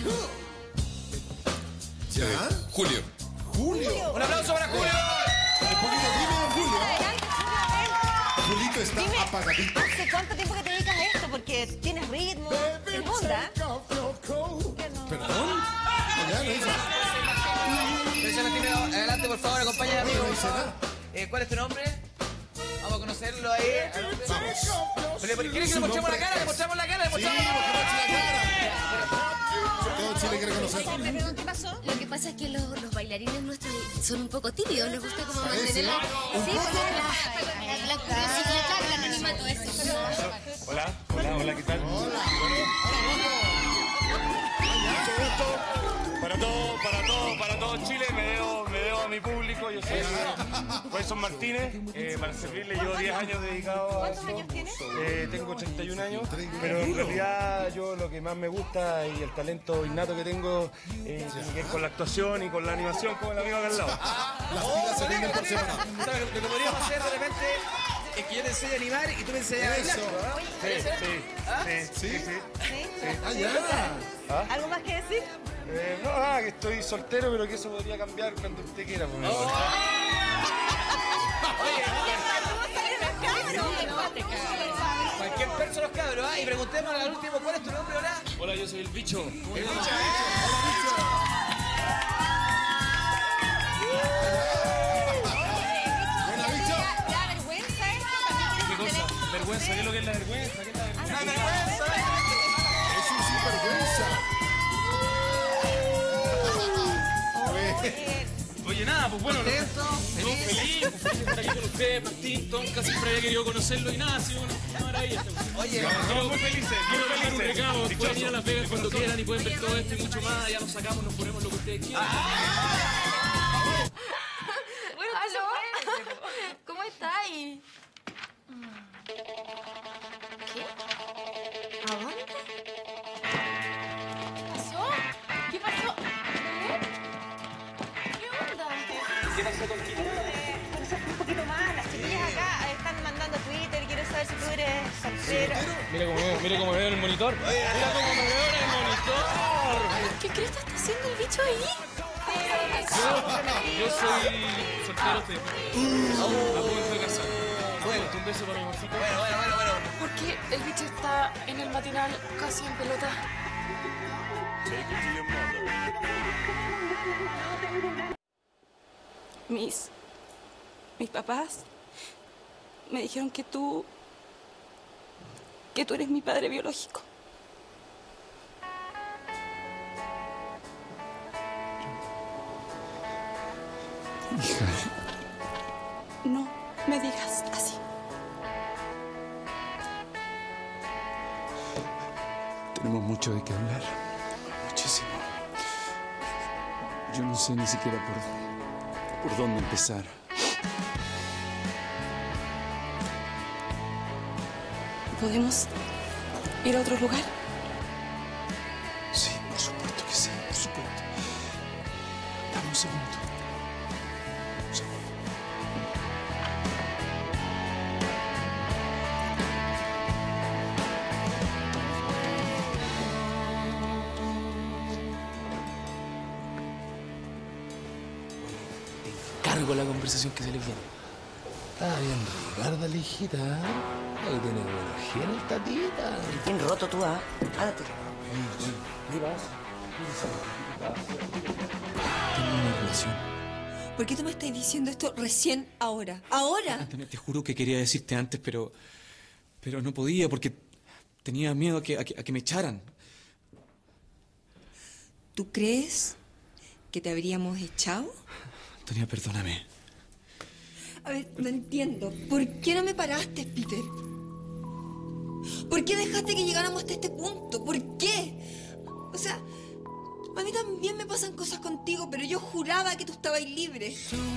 [SPEAKER 22] ¿Ya?
[SPEAKER 12] Julio.
[SPEAKER 22] ¡Julio!
[SPEAKER 21] Un aplauso para Julio.
[SPEAKER 22] Julito, dime, Julio. Julito está apagadito.
[SPEAKER 7] ¿Hace cuánto tiempo que te dedicas a esto? Porque tienes ritmo, tienes onda.
[SPEAKER 22] ¿Perdón? Ya, no hice.
[SPEAKER 21] Adelante, por favor, acompáñame, amigo.
[SPEAKER 22] No hice nada.
[SPEAKER 21] ¿Cuál es tu nombre? Vamos a conocerlo ahí.
[SPEAKER 22] Vamos.
[SPEAKER 21] ¿Quieres que le mostremos la cara? Le mostramos la cara, le mostramos la cara.
[SPEAKER 22] Todo Chile quiere conocer.
[SPEAKER 7] ¿Qué pasó?
[SPEAKER 2] Lo que pasa es que los bailarines nuestros son un poco tímidos, les gusta como
[SPEAKER 22] ¿Sabes?
[SPEAKER 2] mantener
[SPEAKER 22] ¿Un poco?
[SPEAKER 2] la curiosidad, el anonimato ese.
[SPEAKER 5] Hola, ¿qué tal?
[SPEAKER 22] Hola.
[SPEAKER 5] Mucho gusto. Para todo Chile, me debo a mi público. Yo soy Wilson Martínez, para servirle. Llevo 10 años dedicado a esto.
[SPEAKER 7] ¿Cuántos años tienes?
[SPEAKER 5] Tengo 31 años, pero en realidad yo lo que más me gusta y el talento innato que tengo que es con la actuación y con la animación, como el amigo acá al lado.
[SPEAKER 22] Las pilas se venden por separado.
[SPEAKER 21] ¿Sabes lo que podríamos hacer de repente? Es que yo te enseño a animar y tú me enseñas a bailar.
[SPEAKER 22] Sí. Allá.
[SPEAKER 7] ¿Algo más que decir?
[SPEAKER 5] Que estoy soltero, pero que eso podría cambiar cuando usted quiera. Por favor.
[SPEAKER 21] Cualquier persona los cabros, y preguntemos al último, ¿cuál es tu nombre ahora?
[SPEAKER 20] Hola, yo soy el bicho.
[SPEAKER 21] El bicho.
[SPEAKER 22] Buena, bicho.
[SPEAKER 7] ¿Da vergüenza esto?
[SPEAKER 20] ¿Qué cosa? ¿Vergüenza? ¿Qué es lo que es la vergüenza? ¿Qué es la vergüenza?
[SPEAKER 22] Es un sinvergüenza.
[SPEAKER 20] Oye, nada, pues bueno, feliz de estar aquí con ustedes, Martín, Tonka, siempre había querido conocerlo y nada, ha sido una maravilla.
[SPEAKER 21] Oye,
[SPEAKER 5] estamos muy felices,
[SPEAKER 20] Quiero dejar un recado, pueden ir a Las Vegas cuando quieran y pueden ver todo esto y mucho más, ya nos sacamos, nos ponemos lo que ustedes quieran.
[SPEAKER 4] Bueno, ¿aló? ¿Cómo estáis? ¿Qué? ¿A dónde?
[SPEAKER 16] ¿Qué pasó?
[SPEAKER 4] ¿Qué onda?
[SPEAKER 20] ¿Qué pasó contigo?
[SPEAKER 7] Conocerte un poquito más. Las chiquillas acá están mandando Twitter. Quiero saber si tú eres soltero.
[SPEAKER 20] Mira cómo me veo en el monitor. Mira cómo me veo en el monitor.
[SPEAKER 16] ¿Qué crees que está haciendo el bicho ahí?
[SPEAKER 20] Yo soy soltero, estoy a punto de casar. Bueno, un beso para mi amorcito.
[SPEAKER 21] Bueno.
[SPEAKER 16] ¿Por qué el bicho está en el matinal casi en pelota?
[SPEAKER 23] Mis papás me dijeron que tú eres mi padre biológico. Hija. No me digas así.
[SPEAKER 1] Tenemos mucho de qué hablar. Muchísimo. Yo no sé ni siquiera por dónde empezar.
[SPEAKER 23] ¿Podemos ir a otro lugar?
[SPEAKER 1] Sí, por supuesto que sí, por supuesto. Dame un segundo. Un segundo.
[SPEAKER 12] Cargo la conversación que se les viene. Está bien Ricardo, la hijita. Ahí tiene buena genes, tatita.
[SPEAKER 6] Bien roto tú, ¿ah? Hágate.
[SPEAKER 12] ¿Qué vas?
[SPEAKER 1] Tenemos una relación.
[SPEAKER 15] ¿Por qué tú me estás diciendo esto recién ahora? ¿Ahora?
[SPEAKER 1] Antonia, te juro que quería decirte antes, pero no podía porque tenía miedo a que me echaran.
[SPEAKER 15] ¿Tú crees que te habríamos echado?
[SPEAKER 1] Antonia, perdóname.
[SPEAKER 15] A ver, no entiendo. ¿Por qué no me paraste, Peter? ¿Por qué dejaste que llegáramos hasta este punto? ¿Por qué? O sea, a mí también me pasan cosas contigo, pero yo juraba que tú estabas libre.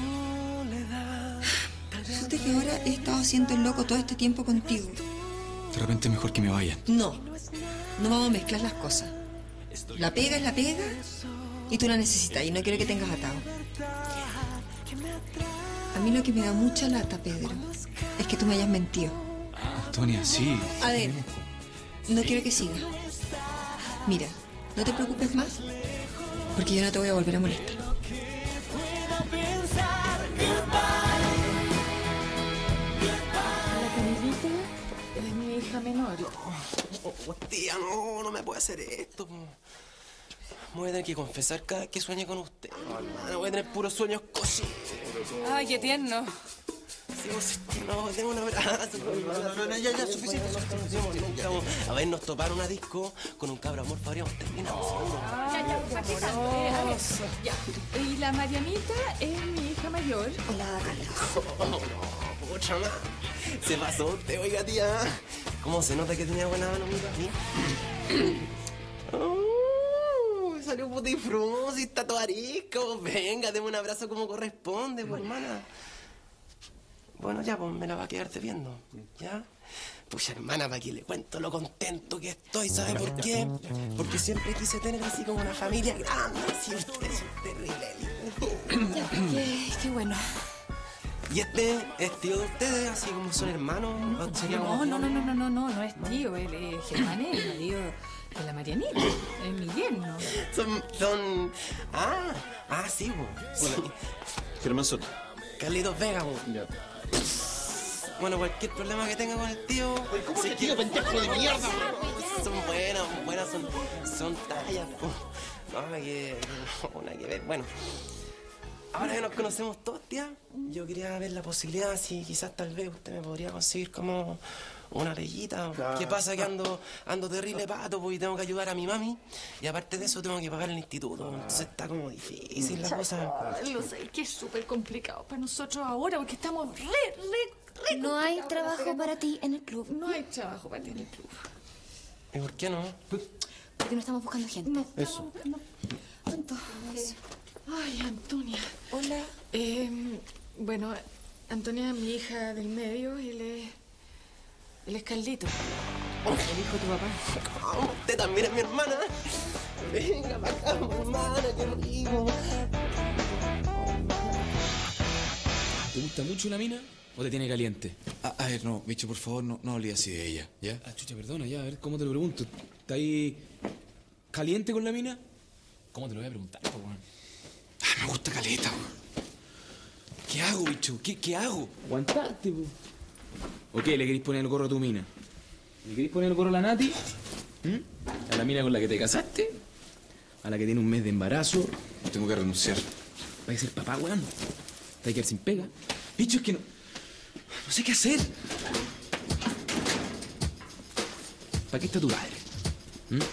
[SPEAKER 15] Resulta que ahora he estado haciendo el loco todo este tiempo contigo.
[SPEAKER 1] De repente es mejor que me vayan.
[SPEAKER 15] No vamos a mezclar las cosas. La pega es la pega y tú la necesitas y no quiero que tengas atado. A mí lo que me da mucha lata, Pedro, es que tú me hayas mentido.
[SPEAKER 1] Antonia, sí.
[SPEAKER 15] A ver, no quiero que sigas. Mira, no te preocupes más, porque yo no te voy a volver a molestar.
[SPEAKER 3] La Camilita es mi hija menor.
[SPEAKER 14] Tía, no me puede hacer esto. Me voy a tener que confesar cada vez que sueñe con usted. No, hermano, voy a tener puros sueños cochinos.
[SPEAKER 23] Ay, qué tierno.
[SPEAKER 14] No, tengo un abrazo. No, ya, suficiente. A ver, nos toparon una disco con un cabro amor, podríamos terminar.
[SPEAKER 3] Ya. Y la Marianita es mi hija mayor.
[SPEAKER 15] Hola, Carla.
[SPEAKER 14] Mucho más. Se pasó usted, oiga, tía. ¿Cómo se nota que tenía buena mano, mira? Salió putifrus y está todo arisco. Venga, deme un abrazo como corresponde, pues, hermana. Bueno, ya, pues me la va a quedarte viendo, ¿ya? Pues, hermana, para que le cuento lo contento que estoy, ¿sabe por qué? Porque siempre quise tener así como una familia grande, así ustedes son terribles.
[SPEAKER 23] Ya, qué bueno.
[SPEAKER 14] ¿Y este es tío de ustedes, así como son hermanos?
[SPEAKER 3] No es tío, él es Germán, el marido de la Marianita, es mi yerno.
[SPEAKER 14] Son... Ah, sí, pues. Sí.
[SPEAKER 19] Germán Soto.
[SPEAKER 14] Carlitos Vega, pues.
[SPEAKER 19] Ya.
[SPEAKER 14] Bueno, cualquier problema que tenga con el tío...
[SPEAKER 19] ¿Cómo que tío, pendejo de mierda?
[SPEAKER 14] Son buenas, son tallas, pues. No, que ver. Bueno, ahora que nos conocemos todos, tía, yo quería ver la posibilidad, si quizás tal vez usted me podría conseguir como una peguita. ¿Qué pasa? Que ando terrible pato, pues, y tengo que ayudar a mi mami. Y aparte de eso, tengo que pagar el instituto. Entonces está como difícil la cosa.
[SPEAKER 3] Lo sé, que es súper complicado para nosotros ahora, porque estamos re
[SPEAKER 2] No hay trabajo para ti en el club.
[SPEAKER 3] No hay trabajo para ti en el club.
[SPEAKER 14] ¿Y por qué no?
[SPEAKER 2] Porque no estamos buscando gente.
[SPEAKER 19] Eso.
[SPEAKER 3] Ay, Antonia.
[SPEAKER 15] Hola.
[SPEAKER 3] Bueno, Antonia es mi hija del medio, él es Carlito. El hijo de tu papá.
[SPEAKER 14] Usted también es mi hermana. Venga para acá, mi hermana, qué rico.
[SPEAKER 1] ¿Te gusta mucho la mina o te tiene caliente? A ver, no, bicho, por favor, no hablé así de ella, ¿ya? Chucha, perdona, ya, a ver, ¿cómo te lo pregunto? ¿Está ahí caliente con la mina? ¿Cómo te lo voy a preguntar, po, weón? Me gusta caleta, weón. ¿Qué hago, bicho? ¿Qué hago? Aguantaste, po. ¿O qué? ¿Le queréis poner el gorro a tu mina? ¿Le queréis poner el gorro a la Nati? ¿A la mina con la que te casaste? ¿A la que tiene un mes de embarazo? Tengo que renunciar. ¿Vais a ser papá, weón? ¿Te hay que quedar sin pega? Bicho, es que no sé qué hacer. ¿Para qué está tu padre?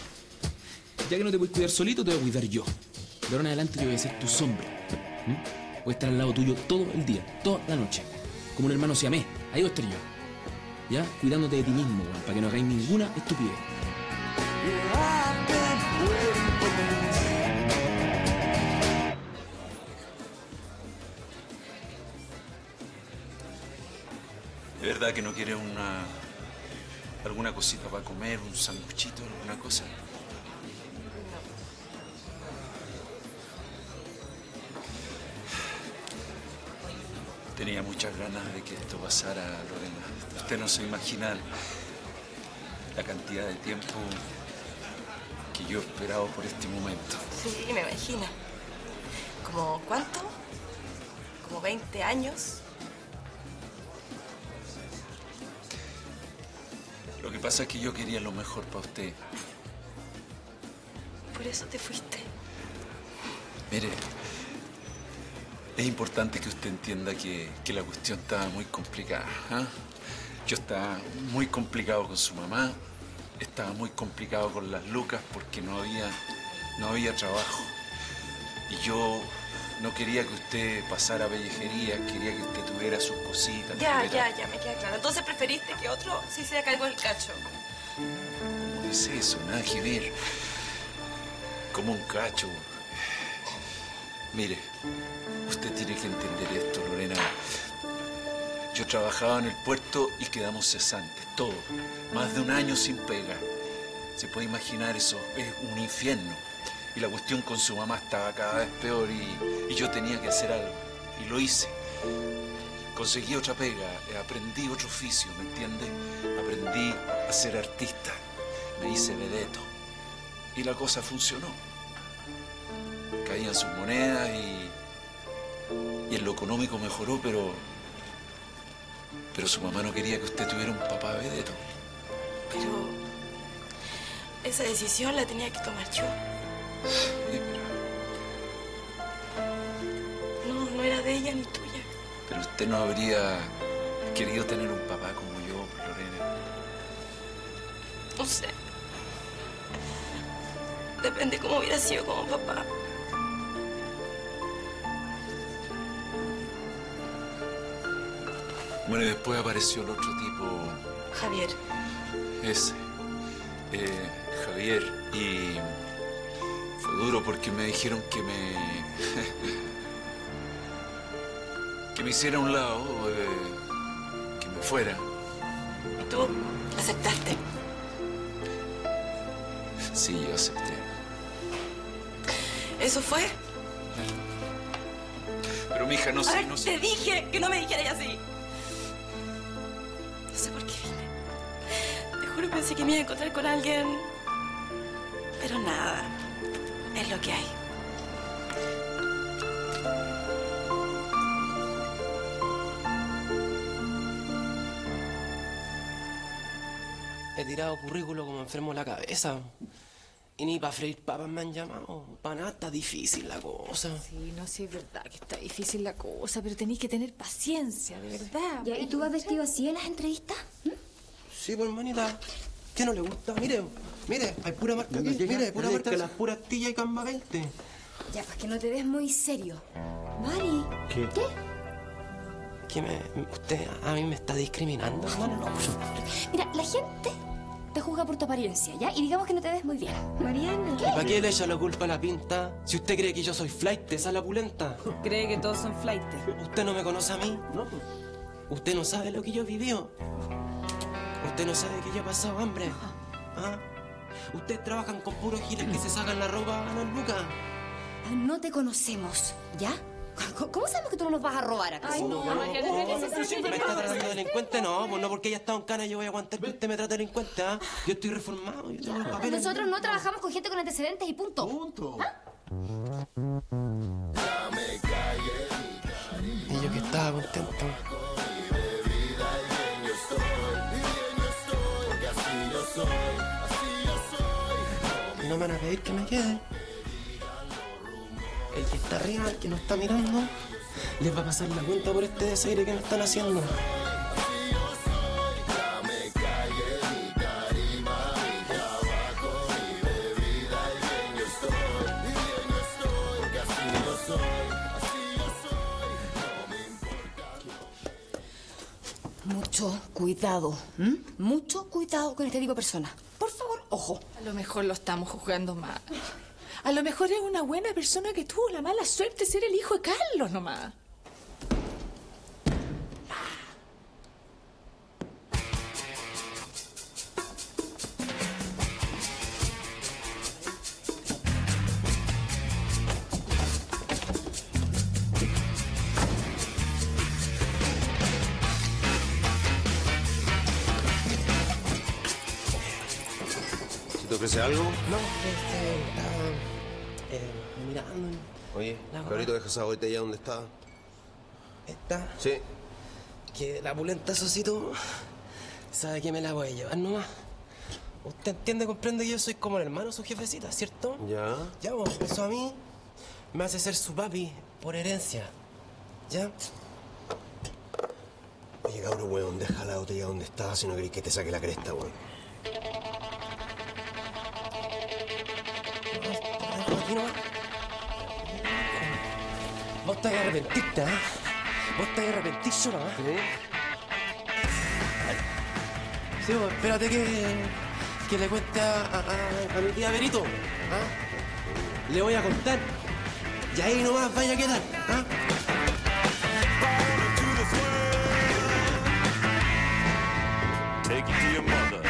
[SPEAKER 1] Ya que no te puedes cuidar solito, te voy a cuidar yo. De ahora en adelante yo voy a ser tu sombra. voy a estar al lado tuyo todo el día, toda la noche. Como un hermano siamés. Ahí voy a estar yo. ¿Ya? Cuidándote de ti mismo, weón, para que no hagáis ninguna estupidez.
[SPEAKER 13] ¿De verdad que no quieres alguna cosita para comer, un sanguchito, alguna cosa? Tenía muchas ganas de que esto pasara, Lorena. Usted no se imagina la cantidad de tiempo que yo he esperado por este momento.
[SPEAKER 16] Sí, me imagino. ¿Como cuánto? ¿Como 20 años?
[SPEAKER 13] Lo que pasa es que yo quería lo mejor para usted.
[SPEAKER 16] Por eso te fuiste.
[SPEAKER 13] Mire, es importante que usted entienda que la cuestión estaba muy complicada. ¿Ah? Yo estaba muy complicado con su mamá, estaba muy complicado con las lucas porque no había trabajo. Y yo no quería que usted pasara pellejería, quería que usted tuviera sus cositas.
[SPEAKER 16] Ya, me queda claro. Entonces preferiste que otro sí se cargó el cacho.
[SPEAKER 13] No es eso, nada que ver. Como un cacho. Mire, usted tiene que entender esto, Lorena. Yo trabajaba en el puerto y quedamos cesantes, todo. Más de un año sin pega. Se puede imaginar eso, es un infierno. Y la cuestión con su mamá estaba cada vez peor y yo tenía que hacer algo. Y lo hice. Conseguí otra pega, aprendí otro oficio, ¿me entiende? Aprendí a ser artista. Me hice vedeto. Y la cosa funcionó. Caían sus monedas y en lo económico mejoró, pero su mamá no quería que usted tuviera un papá vedeto.
[SPEAKER 16] Pero esa decisión la tenía que tomar yo. No era de ella ni tuya.
[SPEAKER 13] Pero usted no habría querido tener un papá como yo, Lorena.
[SPEAKER 16] No sé. Depende cómo hubiera sido como papá.
[SPEAKER 13] Bueno, y después apareció el otro tipo.
[SPEAKER 16] Javier.
[SPEAKER 13] Ese. Javier. Y fue duro porque me dijeron que me hiciera a un lado, que me fuera.
[SPEAKER 16] ¿Y tú aceptaste?
[SPEAKER 13] Sí, yo acepté.
[SPEAKER 16] ¿Eso fue?
[SPEAKER 13] Pero mija, no sé,
[SPEAKER 16] Te dije que no me dijeras así. No sé por qué vine. Te juro, pensé que me iba a encontrar con alguien. Pero nada. Es lo que hay.
[SPEAKER 14] He tirado currículo como enfermo en la cabeza. Y ni para freír papas me han llamado. Para nada, está difícil la cosa.
[SPEAKER 3] Sí, no, sí es verdad que está difícil la cosa, pero tenéis que tener paciencia, de verdad.
[SPEAKER 2] ¿Y tú vas vestido así en las entrevistas?
[SPEAKER 14] Sí, pues, hermanita. ¿Qué no le gusta? Mire, hay pura marca aquí. Mire, pura marca. Las puras Tilla y Camba 20.
[SPEAKER 2] Ya, pues que no te ves muy serio. Mari.
[SPEAKER 14] ¿Qué? ¿Usted a mí me está discriminando, hermano?
[SPEAKER 2] No, por favor. Mira, la gente te juzga por tu apariencia, ¿ya? Y digamos que no te ves muy bien. Mariana.
[SPEAKER 14] ¿Y para qué le echa la culpa a la pinta? Si usted cree que yo soy flight, esa es la pulenta.
[SPEAKER 3] Cree que todos son flight.
[SPEAKER 14] ¿Usted no me conoce a mí? No. ¿Usted no sabe lo que yo he vivido? ¿Usted no sabe que yo he pasado hambre? ¿Ah? ¿Ustedes trabajan con puros giles que se sacan la ropa a las lucas?
[SPEAKER 2] No te conocemos, ¿ya? ¿Cómo sabemos que tú no nos vas a robar acá?
[SPEAKER 3] Ay, no, Mariana, no es necesario.
[SPEAKER 14] ¿Me está tratando de delincuente? No, pues no porque ella está en cana yo voy a aguantar que usted me trate de delincuente, ¿ah? Yo estoy reformado, yo tengo los papeles.
[SPEAKER 2] Nosotros no trabajamos con gente con antecedentes y punto.
[SPEAKER 22] Punto.
[SPEAKER 14] Y yo que estaba contento. No me van a pedir que me quede. El que está arriba, el que no está mirando, les va a pasar la cuenta por este desaire que me están haciendo.
[SPEAKER 2] mucho cuidado. Mucho cuidado con este tipo de personas. Por favor, ojo.
[SPEAKER 3] A lo mejor lo estamos juzgando mal. A lo mejor es una buena persona que tuvo la mala suerte de ser el hijo de Carlos nomás.
[SPEAKER 17] ¿Te ofrece algo?
[SPEAKER 14] No, estaba mirando.
[SPEAKER 17] Oye,
[SPEAKER 14] La
[SPEAKER 17] cabrito, deja esa botella donde está.
[SPEAKER 14] ¿Esta?
[SPEAKER 17] Sí.
[SPEAKER 14] Que la pulenta, Sosito, sabe que me la voy a llevar nomás. Usted entiende, comprende que yo soy como el hermano, su jefecita, ¿cierto?
[SPEAKER 17] Ya.
[SPEAKER 14] Ya, vos, eso a mí me hace ser su papi por herencia. ¿Ya?
[SPEAKER 17] Oye, cabrón, weón, deja la botella donde está si no querés que te saque la cresta, weón.
[SPEAKER 14] Aquí nomás. Vos te vas a arrepentirte, ¿eh? Vos te vas a arrepentir solo, ¿eh? Sí, vos, espérate que le cuente a mi tía Berito. ¿Ah? Le voy a contar. Y ahí nomás vaya a quedar. ¿Ah?
[SPEAKER 18] Take it to your mother.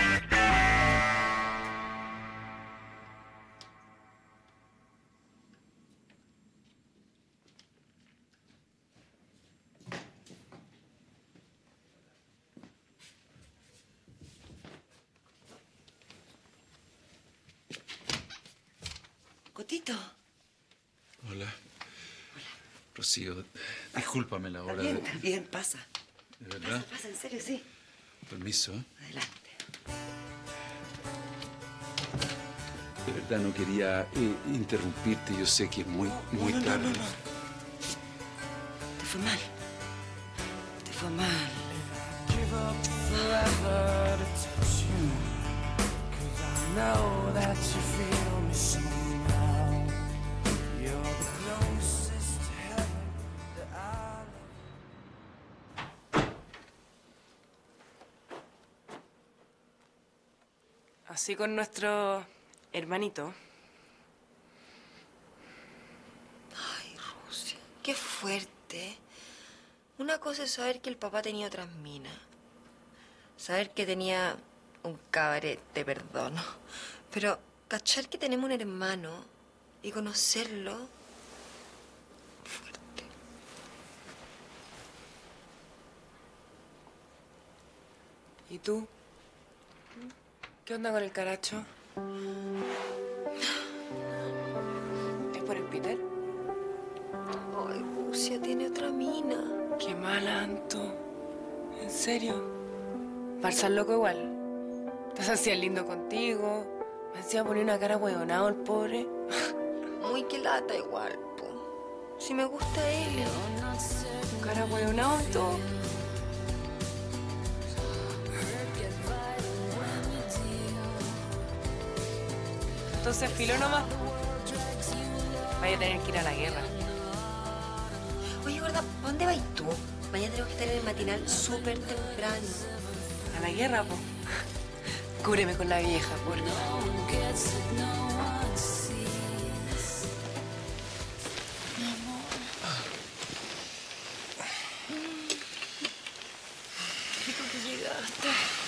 [SPEAKER 15] Cotito.
[SPEAKER 13] Hola. Rocío, discúlpame la hora.
[SPEAKER 15] Está bien, pasa.
[SPEAKER 13] ¿De verdad?
[SPEAKER 15] Pasa, en serio, sí.
[SPEAKER 13] Permiso, ¿eh?
[SPEAKER 15] Adelante.
[SPEAKER 13] De verdad no quería interrumpirte. Yo sé que es muy tarde.
[SPEAKER 15] No. Te fue mal. Te fue mal.
[SPEAKER 16] Así con nuestro hermanito.
[SPEAKER 7] Ay, Rusia, qué fuerte. Una cosa es saber que el papá tenía otras minas. Saber que tenía un cabaret, te perdono. Pero cachar que tenemos un hermano y conocerlo... Fuerte.
[SPEAKER 16] ¿Y tú? ¿Qué onda con el caracho? ¿Es por el Peter?
[SPEAKER 7] Ay, Rusia tiene otra mina.
[SPEAKER 16] Qué mal, Anto. ¿En serio? Barça loco igual. Te hacía lindo contigo. Me hacía poner una cara huevonado el pobre.
[SPEAKER 7] Muy que lata igual, po. Si me gusta él.
[SPEAKER 16] Cara huevonado tú. Entonces, filo nomás. Vaya a tener que ir a la guerra.
[SPEAKER 7] Oye, gorda, ¿a dónde vas tú? Mañana tenemos que estar en el matinal súper temprano.
[SPEAKER 16] ¿A la guerra, po? Cúbreme con la vieja, por favor.
[SPEAKER 7] Qué rico que llegaste.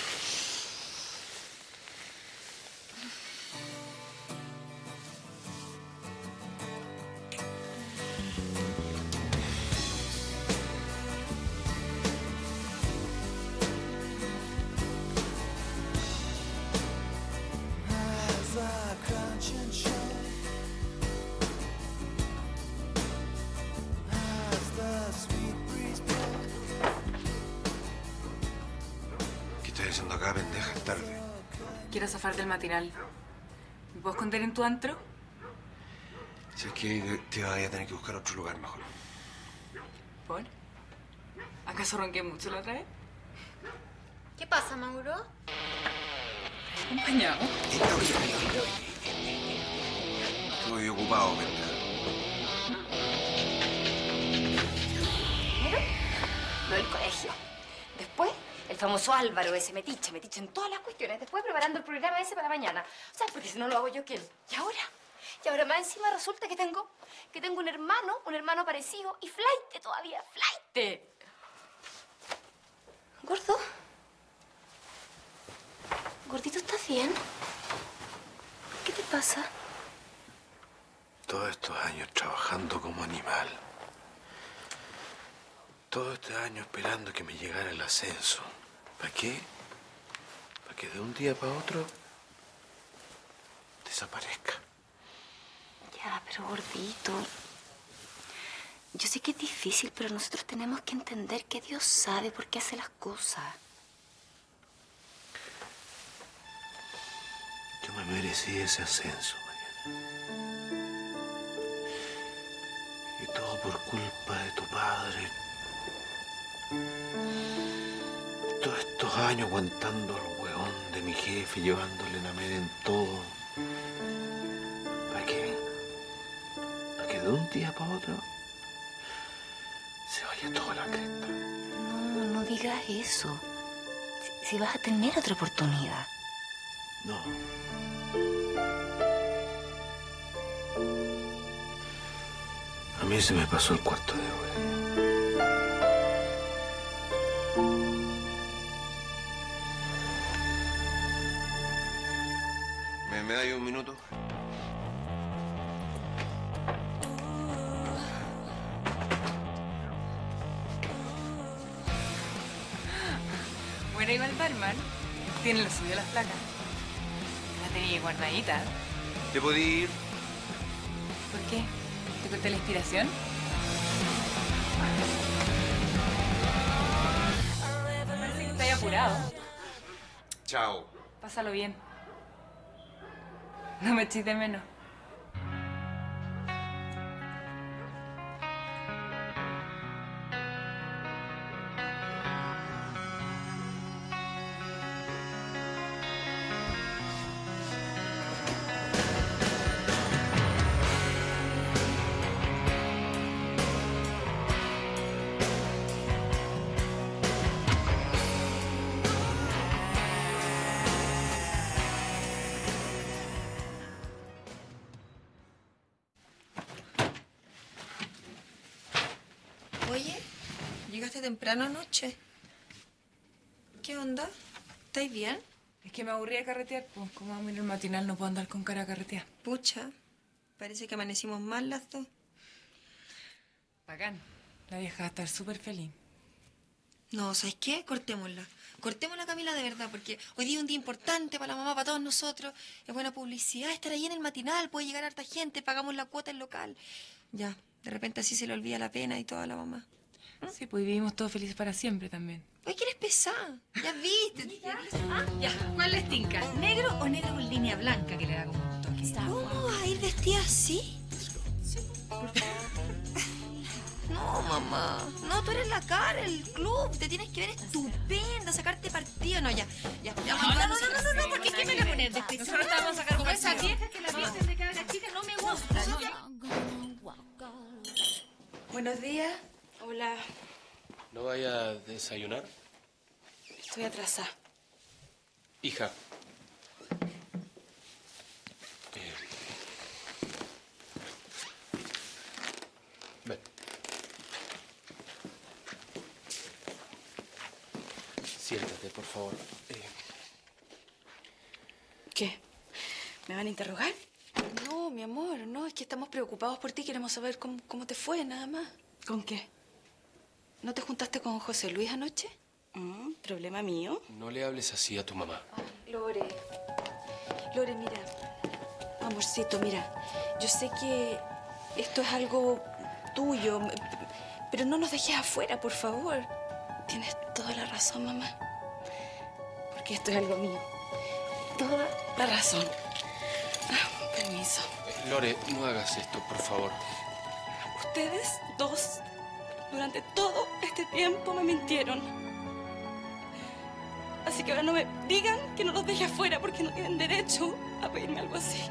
[SPEAKER 17] ¿Qué estás haciendo acá, pendeja? Es tarde.
[SPEAKER 16] Quiero zafar del matinal. ¿Me puedo esconder en tu antro?
[SPEAKER 17] Si es que te vaya a tener que buscar otro lugar mejor.
[SPEAKER 16] ¿Por? ¿Acaso ronqué mucho la otra vez?
[SPEAKER 4] ¿Qué pasa, Mauro?
[SPEAKER 16] Acompañado.
[SPEAKER 17] Estoy ocupado, pendeja.
[SPEAKER 2] Primero, lo del colegio. Después, el famoso Álvaro ese metiche en todas las cuestiones. Después preparando el programa ese para mañana. O sea, porque si no lo hago yo, ¿quién? ¿Y ahora más encima resulta que tengo un hermano parecido y flaite todavía, flaite. ¿Gordo? Gordito, ¿estás bien? ¿Qué te pasa?
[SPEAKER 17] Todos estos años trabajando como animal. Todo este año esperando que me llegara el ascenso. ¿Para qué? Para que de un día para otro desaparezca.
[SPEAKER 2] Ya, pero gordito, yo sé que es difícil, pero nosotros tenemos que entender que Dios sabe por qué hace las cosas.
[SPEAKER 17] Yo me merecí ese ascenso, Mariana. Y todo por culpa de tu padre. Todos estos años aguantando al hueón de mi jefe, llevándole la mera en todo. ¿Para qué? Para que de un día para otro se vaya toda la cresta.
[SPEAKER 2] No digas eso. Si vas a tener otra oportunidad.
[SPEAKER 17] No. A mí se me pasó el cuarto de hora.
[SPEAKER 19] ¿Me da ahí un minuto?
[SPEAKER 3] Bueno, igual barman. Tiene lo suyo las placas. La tenía guardadita.
[SPEAKER 19] ¿Te podí ir?
[SPEAKER 3] ¿Por qué? ¿Te corté la inspiración? Parece que estás apurado.
[SPEAKER 19] Chao.
[SPEAKER 3] Pásalo bien. No me eches de menos.
[SPEAKER 15] Oye, llegaste temprano anoche. ¿Qué onda? ¿Estáis bien?
[SPEAKER 3] Es que me aburría de carretear, pues como vamos a ir al matinal no puedo andar con cara a carretear.
[SPEAKER 15] Pucha, parece que amanecimos mal las dos.
[SPEAKER 3] Bacán. La vieja va a estar súper feliz.
[SPEAKER 15] No, ¿sabes qué? Cortémosla. Cortémosla, Camila, de verdad, porque hoy día es un día importante para la mamá, para todos nosotros. Es buena publicidad estar ahí en el matinal, puede llegar harta gente, pagamos la cuota en local. Ya, de repente así se le olvida la pena y toda la mamá.
[SPEAKER 3] Sí, pues vivimos todos felices para siempre también.
[SPEAKER 15] Oye, que eres pesada. Ya viste.
[SPEAKER 3] Ya, ¿cuál les tinca? ¿Negro o negro con línea blanca que le da como un toque?
[SPEAKER 15] ¿Cómo vas a ir vestida así? No, mamá. No, tú eres la cara, el club. Te tienes que ver estupenda, sacarte partido. No, ya.
[SPEAKER 3] No, porque ¿qué me voy a poner después? Nosotros te vamos a sacar como esa vieja que la viste de cabra chica no me gusta. Buenos días.
[SPEAKER 16] Hola,
[SPEAKER 12] ¿No vaya a desayunar?
[SPEAKER 16] estoy atrasada.
[SPEAKER 12] Hija. Ven. Siéntate, por favor.
[SPEAKER 16] ¿Qué? ¿Me van a interrogar? No, mi amor, no, es que estamos preocupados por ti. Queremos saber cómo te fue, nada más. ¿Con qué? ¿No te juntaste con José Luis anoche? ¿Problema mío?
[SPEAKER 12] No le hables así a tu mamá.
[SPEAKER 16] Lore, mira. Amorcito, mira. Yo sé que esto es algo tuyo, pero no nos dejes afuera, por favor. Tienes toda la razón, mamá. Porque esto es algo mío. Toda la razón. Permiso.
[SPEAKER 12] Lore, no hagas esto, por favor.
[SPEAKER 16] Ustedes dos, durante todo este tiempo, me mintieron. Así que ahora no me digan que no los deje afuera porque no tienen derecho a pedirme algo así.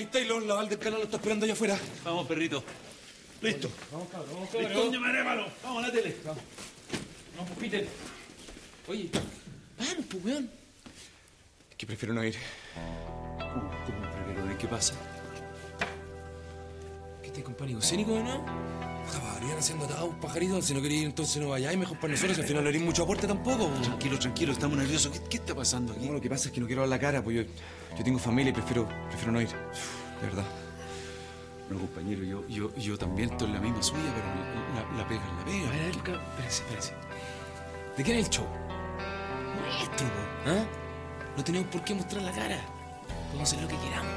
[SPEAKER 1] Taylor, la Val del canal lo está esperando allá afuera.
[SPEAKER 20] Vamos, perrito.
[SPEAKER 1] Listo.
[SPEAKER 20] Vamos, cabrón, vamos, cabrón. Coño, marémalo. Vamos a la tele. Vamos. Vamos, Peter. Oye, vamos, pues, weón.
[SPEAKER 1] Es que prefiero no ir.
[SPEAKER 20] ¿Cómo prefiero no ir? ¿Qué pasa?
[SPEAKER 1] ¿Qué estás con pánico escénico o no? Acabarían haciendo atados, pajarito. Si no queréis ir, entonces no vayáis. Mejor para nosotros. Al final no haréis mucho aporte tampoco.
[SPEAKER 20] Tranquilo, tranquilo. Estamos nerviosos. ¿Qué está pasando aquí?
[SPEAKER 1] No, lo que pasa es que no quiero dar la cara, pues yo tengo familia y prefiero no ir. De verdad.
[SPEAKER 20] No, compañero, yo también estoy en la misma suya, pero la pega es la pega.
[SPEAKER 1] A ver, espérese. ¿De quién es el show? Nuestro, po. ¿Ah? No tenemos por qué mostrar la cara. Podemos hacer lo que queramos.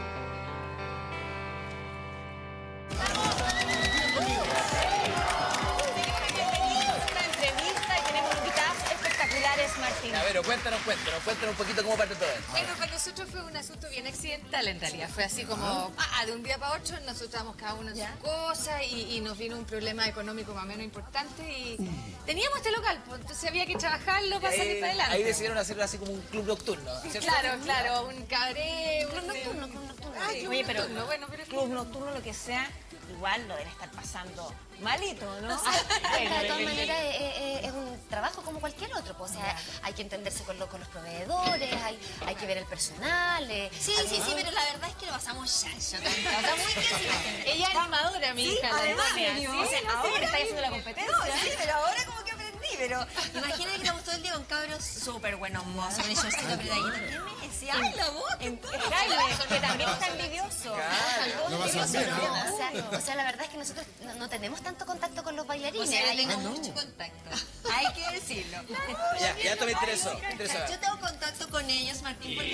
[SPEAKER 21] Martín. A ver, cuéntanos un poquito cómo parte todo esto.
[SPEAKER 3] Bueno, para nosotros fue un asunto bien accidental en realidad. Fue así como, de un día para otro nosotros estábamos cada uno en sus cosas y nos vino un problema económico más o menos importante y teníamos este local, pues, entonces había que trabajarlo para salir para adelante.
[SPEAKER 21] Ahí decidieron hacerlo así como un club nocturno, ¿cierto?
[SPEAKER 3] Claro, un cabaret.
[SPEAKER 7] Club nocturno.
[SPEAKER 3] Oye, pero
[SPEAKER 7] club nocturno, lo que sea, igual lo deben estar pasando malito, ¿no?
[SPEAKER 2] De todas maneras es un trabajo como cualquier otro, pues, o sea, hay que entenderse con los proveedores, hay que ver el personal.
[SPEAKER 7] Sí, pero la verdad es que lo pasamos chancho.
[SPEAKER 3] Ella es animadora, mi hija.
[SPEAKER 7] Además,
[SPEAKER 3] o sea,
[SPEAKER 7] ahora está haciendo la competencia. No, sí, pero ahora como que aprendí, pero imagínate que estamos todo el día con cabros súper buenos mozos, con el shortcito apretadito. ¿Qué me decía? ¡Ay, la voz!
[SPEAKER 2] Jaime, que también está envidioso.
[SPEAKER 22] No vas a hacer,
[SPEAKER 2] O sea, la verdad es que nosotros no tenemos tanto contacto con los bailarines.
[SPEAKER 7] O sea, yo tengo mucho contacto. Hay que decirlo.
[SPEAKER 21] Ya esto me interesó.
[SPEAKER 7] Yo tengo contacto con ellos, Martín, porque...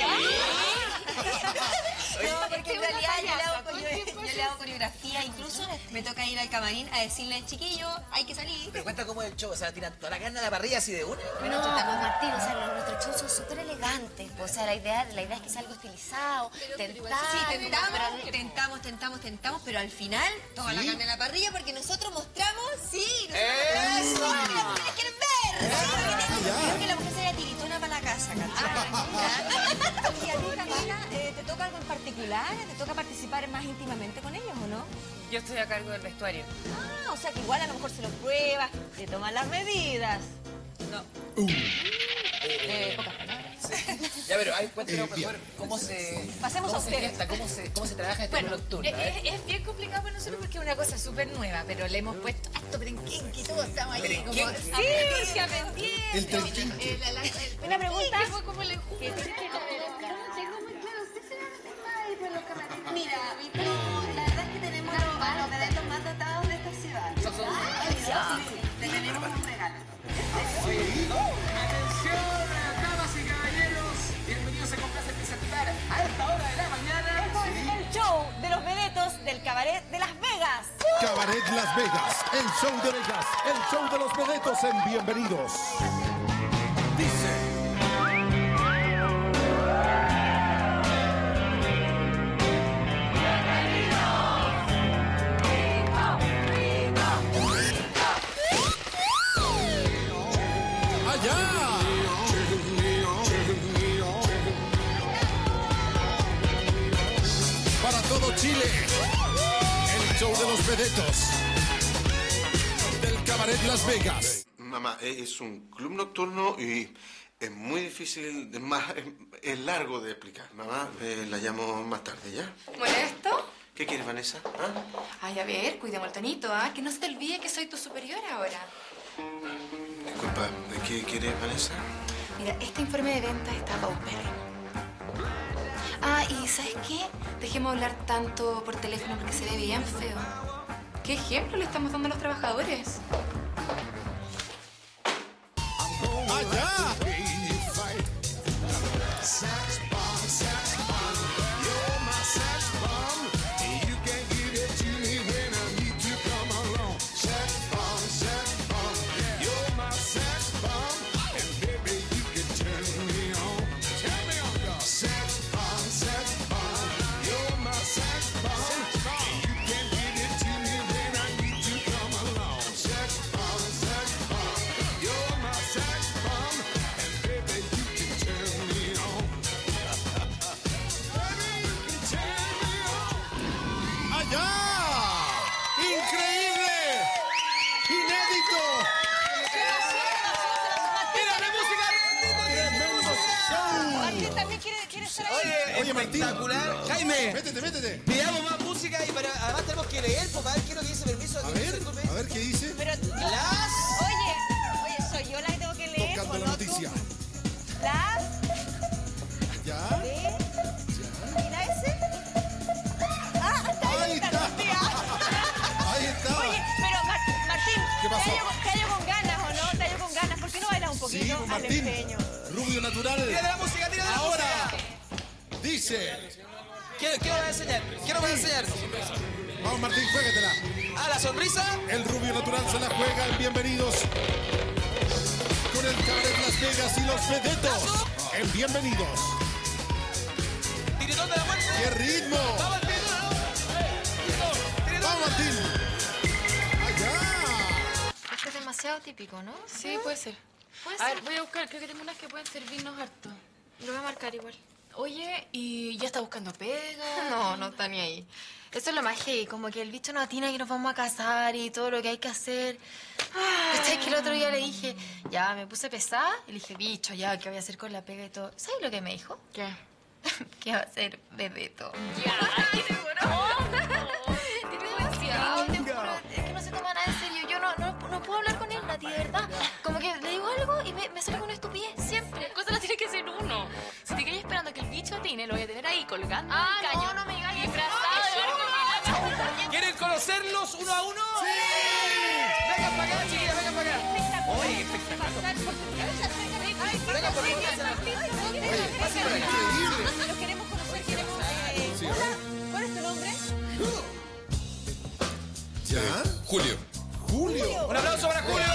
[SPEAKER 7] No, porque en realidad yo le hago coreografía. Incluso me toca ir al camarín a decirle, chiquillo, hay que salir.
[SPEAKER 21] Pero cuenta cómo es el show, o sea, tiran toda la carne a la parrilla así de una.
[SPEAKER 2] Bueno, Martín, o sea, nuestros shows son súper elegantes. O sea, la idea es que sea algo estilizado,
[SPEAKER 7] tentamos, pero al final toda la carne a la parrilla porque nosotros mostramos,
[SPEAKER 21] ¡Eso!
[SPEAKER 7] Lo que las mujeres quieren ver. Quiero que la mujer se vaya tiritona para la casa, ¿cachai? Y a ti, Camila, ¿te toca algo en particular? ¿Te toca participar más íntimamente con ellos o no?
[SPEAKER 3] Yo estoy a cargo del vestuario.
[SPEAKER 7] O sea que igual a lo mejor se lo prueba, se toman las medidas.
[SPEAKER 3] No.
[SPEAKER 7] Pocas palabras.
[SPEAKER 21] Ya, pero cuéntanos mejor cómo se...
[SPEAKER 7] Pasemos a ustedes.
[SPEAKER 21] ¿Cómo se trabaja este club nocturno?
[SPEAKER 3] Es bien complicado para nosotros porque es una cosa súper nueva, pero le hemos puesto harto perenquenque y todo, estamos ahí como... Sí, aprendiendo.
[SPEAKER 22] El trenquenque.
[SPEAKER 7] Una pregunta.
[SPEAKER 3] Fue como el enjuje.
[SPEAKER 7] Mira, la verdad es que tenemos los dedos más dotados de esta ciudad. Te tenemos un regalo.
[SPEAKER 21] Atención, damas y caballeros, bienvenidos a Complace presentar a esta hora de la mañana.
[SPEAKER 7] El show de los vedetos del Cabaret de Las Vegas.
[SPEAKER 22] Cabaret Las Vegas, el show de Vegas, el show de los vedetos en Bienvenidos. Dice... Para todo Chile, el show de los vedetos del Cabaret Las Vegas.
[SPEAKER 19] Mamá, es un club nocturno y es muy difícil, es largo de explicar. Mamá, la llamo más tarde, ¿ya?
[SPEAKER 4] ¿Molesto?
[SPEAKER 19] ¿Qué quieres, Vanessa?
[SPEAKER 4] Ay, a ver, cuidemos el tonito, que no se te olvide que soy tu superior ahora.
[SPEAKER 19] Disculpa, ¿qué quieres, Vanessa?
[SPEAKER 4] Mira, este informe de ventas está paupérrimo. Y ¿sabes qué? Dejemos hablar tanto por teléfono porque se ve bien feo. ¿Qué ejemplo le estamos dando a los trabajadores?
[SPEAKER 22] ¡Allá! Oye, Martín.
[SPEAKER 21] Espectacular. Jaime.
[SPEAKER 22] Métete.
[SPEAKER 21] Pidamos más música y además tenemos que leer, para ver qué es lo que dice permiso.
[SPEAKER 22] A ver qué dice.
[SPEAKER 7] Pero Oye, soy yo la que tengo que leer.
[SPEAKER 22] Tocando la noticia. ¿Ya?
[SPEAKER 7] ¿Mira ese? Ah,
[SPEAKER 22] ahí está. Ahí está.
[SPEAKER 7] Oye, pero Martín,
[SPEAKER 22] ¿Qué pasó?
[SPEAKER 7] ¿te hallo con ganas o no? ¿Te hallo con ganas? ¿Por qué no bailas un poquito?
[SPEAKER 22] Sí, pues, Martín.
[SPEAKER 7] Al empeño.
[SPEAKER 22] Rubio natural.
[SPEAKER 21] Tira de la música, tira de la
[SPEAKER 22] Ahora.
[SPEAKER 21] música.
[SPEAKER 22] Dice.
[SPEAKER 21] ¿Qué nos va a enseñar? ¿Qué nos va a enseñar?
[SPEAKER 22] Vamos, Martín, juégatela.
[SPEAKER 21] Ah, la sonrisa.
[SPEAKER 22] El rubio natural se la juega. Bienvenidos con el Cabaret Las Vegas y los Vedetos. En Bienvenidos.
[SPEAKER 21] Tiritón de la muerte.
[SPEAKER 22] ¡Qué ritmo!
[SPEAKER 21] ¡Vamos, Martín!
[SPEAKER 22] ¡Vamos, Martín! ¡Allá!
[SPEAKER 4] Esto es demasiado típico, ¿no?
[SPEAKER 3] Sí, puede ser.
[SPEAKER 4] Puede
[SPEAKER 3] A
[SPEAKER 4] ser.
[SPEAKER 3] ver, voy a buscar. Creo que tengo unas que pueden servirnos harto.
[SPEAKER 4] Lo voy a marcar igual.
[SPEAKER 3] Oye, ¿y ya está buscando pega?
[SPEAKER 4] No está ni ahí. Eso es lo más heavy, como que el bicho no atina que nos vamos a casar y todo lo que hay que hacer. ¿Cachai? Que el otro día le dije, ya, me puse pesada y le dije, bicho, ya, ¿qué voy a hacer con la pega y todo? ¿Sabes lo que me dijo?
[SPEAKER 3] ¿Qué?
[SPEAKER 4] Que va a ser Bebeto.
[SPEAKER 3] Ya, te
[SPEAKER 4] demasiado, te juro. Es que no se toma nada en serio. Yo no puedo hablar con él, Nati, de verdad. Como que le digo algo y me sale con una estupidez, siempre.
[SPEAKER 3] Las cosas las tiene que hacer uno. Si te quedas esperando que el bicho atine, lo voy a tener ahí colgando
[SPEAKER 4] Ah,
[SPEAKER 3] el caño.
[SPEAKER 4] no me digas eso.
[SPEAKER 3] Disfrazado.
[SPEAKER 21] ¿Quieren conocerlos uno a uno? ¡Sí! Vengan para acá, chiquillas, vengan para acá. Oye, qué espectacular. Vengan por favor.
[SPEAKER 7] Los queremos conocer, queremos... Hola, ¿cuál es tu nombre?
[SPEAKER 22] ¿Ya?
[SPEAKER 17] Julio.
[SPEAKER 22] Julio.
[SPEAKER 21] Un aplauso para Julio.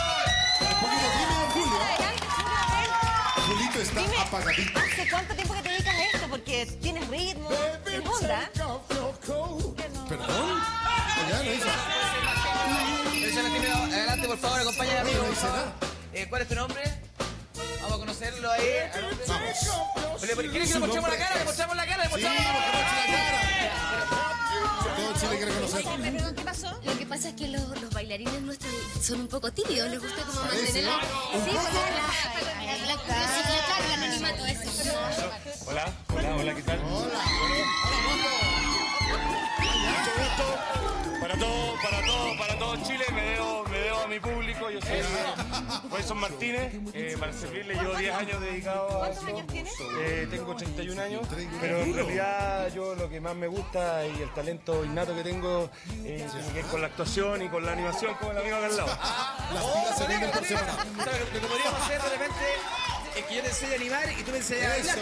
[SPEAKER 22] Julito está apagadito.
[SPEAKER 7] ¿Hace cuánto tiempo que te dedicas a esto? Porque tienes ritmo, tienes onda.
[SPEAKER 22] ¿Perdón? Ya no hizo.
[SPEAKER 21] Adelante, por favor, acompáñame a mí.
[SPEAKER 22] No dice nada.
[SPEAKER 21] ¿Cuál es tu nombre? Vamos a conocerlo ahí. Vamos. ¿Quieres que le mostremos la cara? Le mostramos la cara, le mostramos la cara.
[SPEAKER 22] Todo Chile quiere conocer.
[SPEAKER 7] Perdón, ¿qué pasó?
[SPEAKER 2] Lo que pasa es que los bailarines nuestros son un poco tímidos, les gusta como
[SPEAKER 22] Parece.
[SPEAKER 2] mantener
[SPEAKER 22] Un
[SPEAKER 2] sí,
[SPEAKER 22] poco.
[SPEAKER 2] la curiosidad, claro, el anonimato eso.
[SPEAKER 5] Hola, ¿qué tal? Mucho gusto. Para todo Chile, me debo a mi público. Yo soy Wilson Martínez, para servirle. Llevo 10 años dedicado a esto.
[SPEAKER 7] ¿Cuántos años tienes?
[SPEAKER 5] Tengo 31 años, pero en realidad yo lo que más me gusta y el talento innato que tengo tiene que ver con la actuación y con la animación, como el amigo acá al lado.
[SPEAKER 22] Las pilas se venden por separado.
[SPEAKER 21] Lo que podríamos hacer de repente es que yo te enseñe a animar y tú me enseñes a bailar.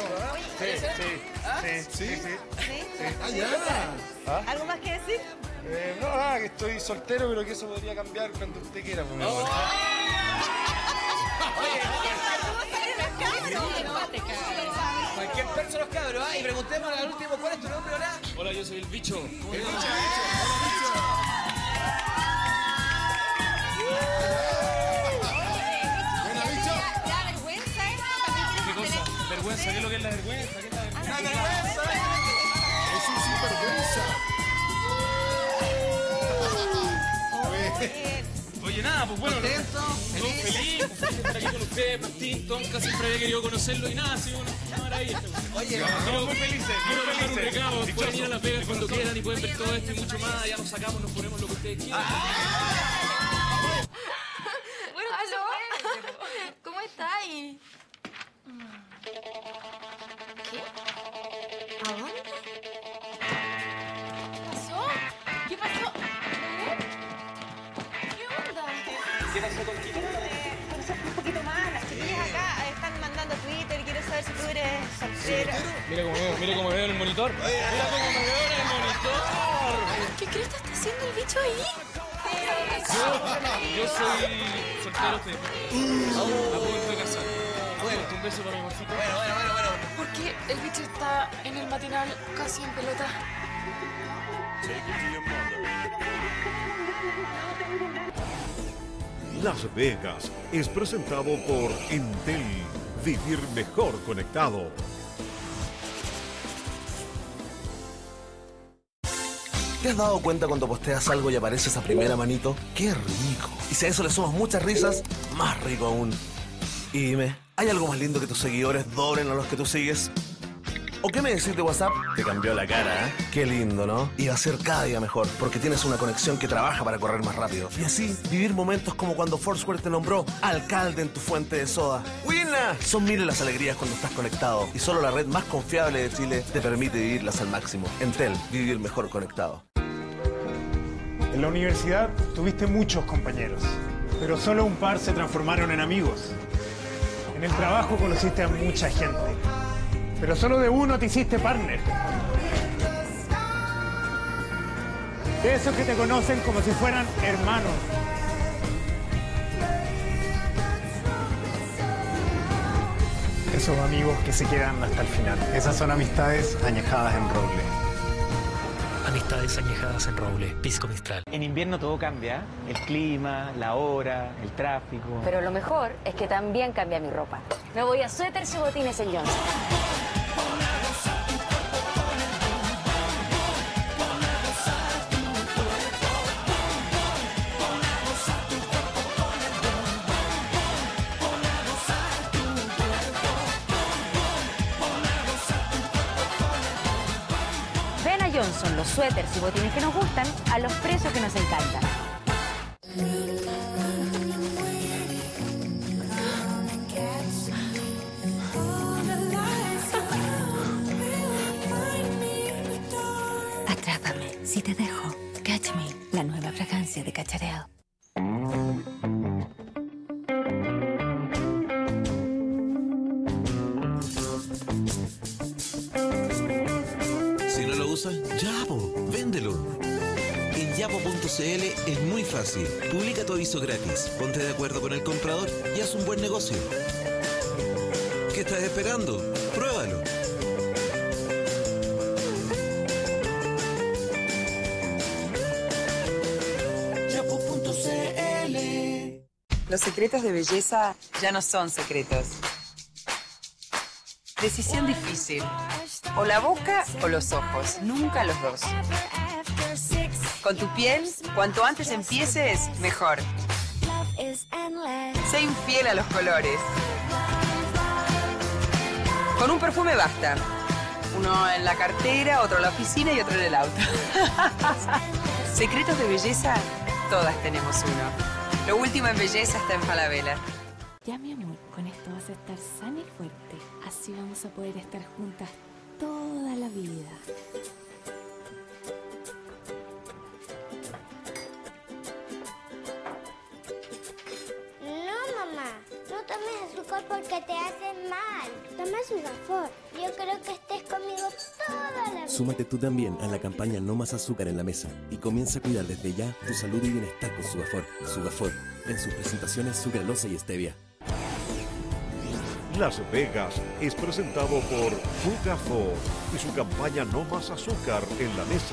[SPEAKER 5] Sí.
[SPEAKER 22] Allá.
[SPEAKER 7] ¿Algo más que decir?
[SPEAKER 5] Que estoy soltero, pero que eso podría cambiar cuando usted quiera. Pues, mi amor.
[SPEAKER 21] Cualquier persona los cabros, ¿ah? Y preguntemos al último, ¿cuál es tu nombre, hola?
[SPEAKER 20] Hola, yo soy el bicho. ¿Cómo
[SPEAKER 21] El
[SPEAKER 20] estás?
[SPEAKER 7] ¿Da vergüenza esto? ¿También
[SPEAKER 20] ¿Qué
[SPEAKER 7] quieres
[SPEAKER 20] cosa? ¿Vergüenza? ¿Qué es lo que es la vergüenza? ¿Qué es la vergüenza?
[SPEAKER 22] Es un sinvergüenza.
[SPEAKER 20] Oye, nada, pues bueno.
[SPEAKER 21] Contento,
[SPEAKER 20] Feliz de estar aquí con ustedes, Martín, Tonka, siempre había querido conocerlo y nada, sí, una maravilla.
[SPEAKER 21] Oye,
[SPEAKER 5] Estamos muy felices.
[SPEAKER 20] Quiero dejar un recado, pueden
[SPEAKER 5] Dichosos.
[SPEAKER 20] ir a Las Vegas cuando quieran y pueden ver todo esto y mucho más, ya nos sacamos, nos ponemos lo que ustedes quieran.
[SPEAKER 4] Bueno, ¿aló? ¿Cómo estáis? ¿Qué? ¿A dónde? ¿Qué pasó? ¿Qué pasó? ¿Qué onda?
[SPEAKER 21] ¿qué pasó contigo?
[SPEAKER 7] conocer un poquito más? Las chiquillas acá están mandando Twitter. Quiero saber si tú eres soltero.
[SPEAKER 20] Mira cómo veo en el monitor. Mira cómo me veo en el monitor.
[SPEAKER 4] ¿Qué crees que está haciendo el bicho ahí?
[SPEAKER 20] Yo soy soltero, estoy a punto de casar.
[SPEAKER 21] Bueno,
[SPEAKER 20] Un beso para mi amorcito.
[SPEAKER 21] bueno.
[SPEAKER 3] ¿Por qué el bicho está en el matinal casi en pelota?
[SPEAKER 8] Las Vegas es presentado por Entel. Vivir mejor conectado.
[SPEAKER 12] ¿Te has dado cuenta cuando posteas algo y aparece esa primera manito? ¡Qué rico! Y si a eso le sumas muchas risas, más rico aún. Y dime, ¿hay algo más lindo que tus seguidores doblen a los que tú sigues? ¿O qué me decís de WhatsApp? Te cambió la cara, ¿eh? Qué lindo, ¿no? Y va a ser cada día mejor, porque tienes una conexión que trabaja para correr más rápido. Y así, vivir momentos como cuando Foursquare te nombró alcalde en tu fuente de soda. ¡Wina! Son miles las alegrías cuando estás conectado. Y solo la red más confiable de Chile te permite vivirlas al máximo. Entel, vivir mejor conectado.
[SPEAKER 9] En la universidad tuviste muchos compañeros, pero solo un par se transformaron en amigos. En el trabajo conociste a mucha gente, pero solo de uno te hiciste partner. De esos que te conocen como si fueran hermanos. Esos amigos que se quedan hasta el final. Esas son amistades añejadas en roble.
[SPEAKER 10] Amistades añejadas en roble, Pisco Mistral.
[SPEAKER 11] En invierno todo cambia, el clima, la hora, el tráfico.
[SPEAKER 24] Pero lo mejor es que también cambia mi ropa. Me voy a suéteres y botines en Johnson. Johnson, los suéteres y botines que nos gustan a los precios que nos encantan. Atrápame si te dejo. Catch Me, la nueva fragancia de Cacharel.
[SPEAKER 25] Yapo, véndelo. En yapo.cl es muy fácil. Publica tu aviso gratis, ponte de acuerdo con el comprador y haz un buen negocio. ¿Qué estás esperando? Pruébalo.
[SPEAKER 26] Yapo.cl. Los secretos de belleza ya no son secretos. Decisión difícil. O la boca o los ojos, nunca los dos. Con tu piel, cuanto antes empieces, mejor. Sé infiel a los colores. Con un perfume basta. Uno en la cartera, otro en la oficina y otro en el auto. Secretos de belleza, todas tenemos uno. Lo último en belleza está en Falabella.
[SPEAKER 24] Ya, mi amor, con esto vas a estar sana y fuerte. Así vamos a poder estar juntas toda la vida.
[SPEAKER 27] No, mamá, no tomes azúcar porque te hace mal. Toma Sugafort. Yo creo que estés conmigo toda la vida.
[SPEAKER 28] Súmate tú también a la campaña No Más Azúcar en la Mesa y comienza a cuidar desde ya tu salud y bienestar con Sugafort. Sugafort, en sus presentaciones sucralosa y stevia.
[SPEAKER 8] Las Vegas es presentado por Sugafort y su campaña No Más Azúcar en la Mesa.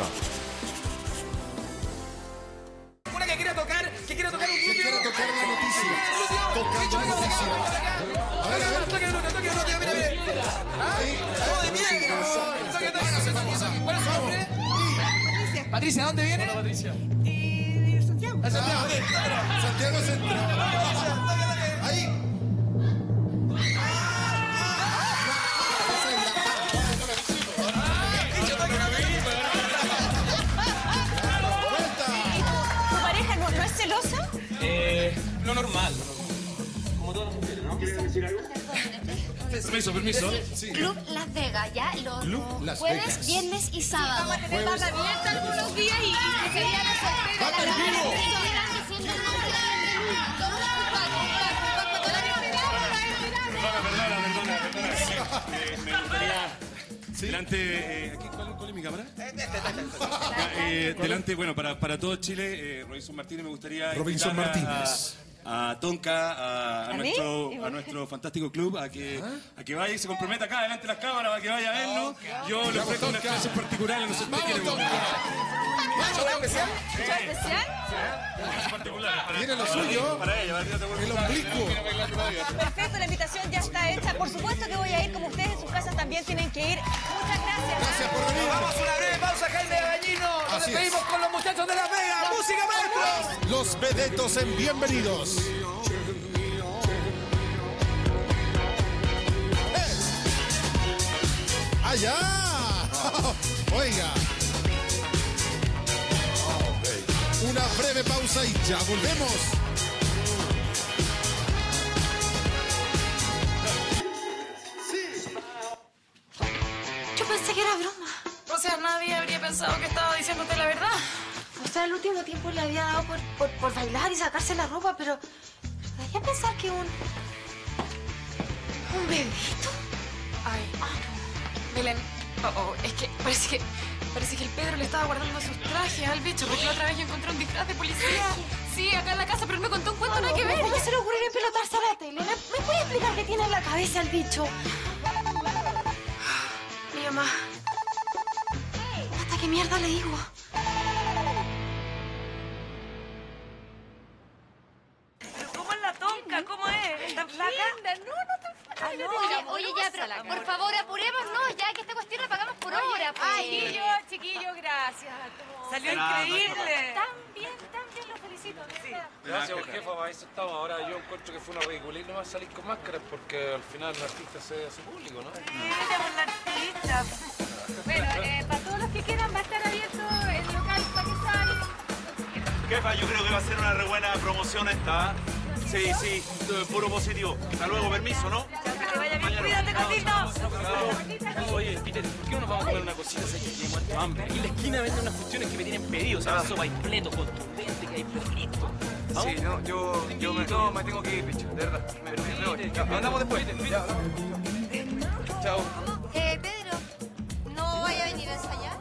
[SPEAKER 21] Una que quiera tocar un glúteo.
[SPEAKER 22] Que quiera tocar la noticia. Tocando la noticia. A ver.
[SPEAKER 21] Toque el glúteo, mira.
[SPEAKER 22] Ahí.
[SPEAKER 21] ¡Oh, de mierda! ¿Cuál es su nombre? Patricia, ¿dónde viene? Hola, Patricia.
[SPEAKER 22] Santiago. Santiago Central. Ahí.
[SPEAKER 16] ¿Tu pareja no es celosa?
[SPEAKER 20] Lo normal. Como todas las mujeres, ¿no? ¿Quieres decir algo? Permiso.
[SPEAKER 2] Sí. Club Las Vegas, ¿ya? Los
[SPEAKER 22] Las
[SPEAKER 2] jueves,
[SPEAKER 22] Vegas.
[SPEAKER 2] viernes y sábado.
[SPEAKER 7] Vamos a tener más abierta algunos días y sería la sorpresa.
[SPEAKER 5] Perdona. Me gustaría... Delante, ¿cuál es mi cámara? Delante, bueno, para todo Chile, Robinson Martínez, me gustaría
[SPEAKER 22] Robinson
[SPEAKER 5] invitar
[SPEAKER 22] Martínez.
[SPEAKER 5] a Tonka,
[SPEAKER 16] ¿A mí?
[SPEAKER 5] a nuestro fantástico club, a que vaya y se comprometa acá delante de las cámaras, para que vaya a verlo. Yo le ofrezco unas clases particulares, no sé si usted quiere.
[SPEAKER 21] ¿Show especial?
[SPEAKER 16] ¿Show especial?
[SPEAKER 22] Tiene lo suyo.
[SPEAKER 5] Para ella,
[SPEAKER 22] el oblicuo.
[SPEAKER 16] Perfecto, la invitación ya está hecha. Por supuesto que voy a ir, como ustedes en sus casas también tienen que ir. Muchas gracias.
[SPEAKER 22] Gracias por venir.
[SPEAKER 21] Vamos a una breve pausa, Jaime Gallino. Nos
[SPEAKER 22] Así es.
[SPEAKER 21] despedimos con los muchachos de Las Vegas. ¡Música, maestros!
[SPEAKER 22] Los vedetos en Bienvenidos. ya! Oiga. Una breve pausa y ya volvemos.
[SPEAKER 4] Yo pensé que era broma.
[SPEAKER 3] O sea, nadie habría pensado que estaba diciéndote la verdad.
[SPEAKER 4] O sea, el último tiempo le había dado por bailar y sacarse la ropa, pero... ¿Podría pensar que un bebito?
[SPEAKER 3] Ay, Belén, es que parece que el Pedro le estaba guardando sus trajes al bicho, porque la otra vez yo encontré un disfraz de policía. Sí, acá en la casa, pero él me contó un cuento, nada que ver.
[SPEAKER 4] ¿Cómo se le ocurre pelotarse a la tele? ¿Me puede explicar qué tiene en la cabeza el bicho?
[SPEAKER 3] Mi mamá.
[SPEAKER 4] ¿Hasta qué mierda le digo?
[SPEAKER 1] ¿Pero cómo es la tonca? ¿Cómo es? ¿Tan flaca?
[SPEAKER 2] Oye, ya, pero por favor, apurémonos ya, que esta cuestión la pagamos por hora. Pues.
[SPEAKER 1] Ay, chiquillo, gracias a todos. Salió increíble.
[SPEAKER 2] Tan bien, lo felicito.
[SPEAKER 1] Sí.
[SPEAKER 20] Gracias, jefa, para eso estamos. Ahora yo encuentro que fue una ridiculez no va a salir con máscaras porque al final el artista se hace público, ¿no?
[SPEAKER 1] Ella por la artista.
[SPEAKER 3] Bueno, para todos los que quieran va a estar abierto el local para que salgan.
[SPEAKER 6] Jefa, yo creo que va a ser una re buena promoción esta. Sí, puro positivo. Hasta luego, permiso, ¿no?
[SPEAKER 1] Que te vaya bien, cuídate, Cotito.
[SPEAKER 20] Oye, Peter, ¿por qué no nos vamos a comer una cosita? Sé que tiene muerto hambre. Aquí en la esquina venden unas cuestiones que me tienen pedido. O sea, sopa y pleto contundente que hay perrito.
[SPEAKER 13] Sí, no, yo me tengo que ir, bicho, de verdad. Me voy. Andamos después. Chao.
[SPEAKER 7] Pedro, ¿no vaya a venir a ensayar?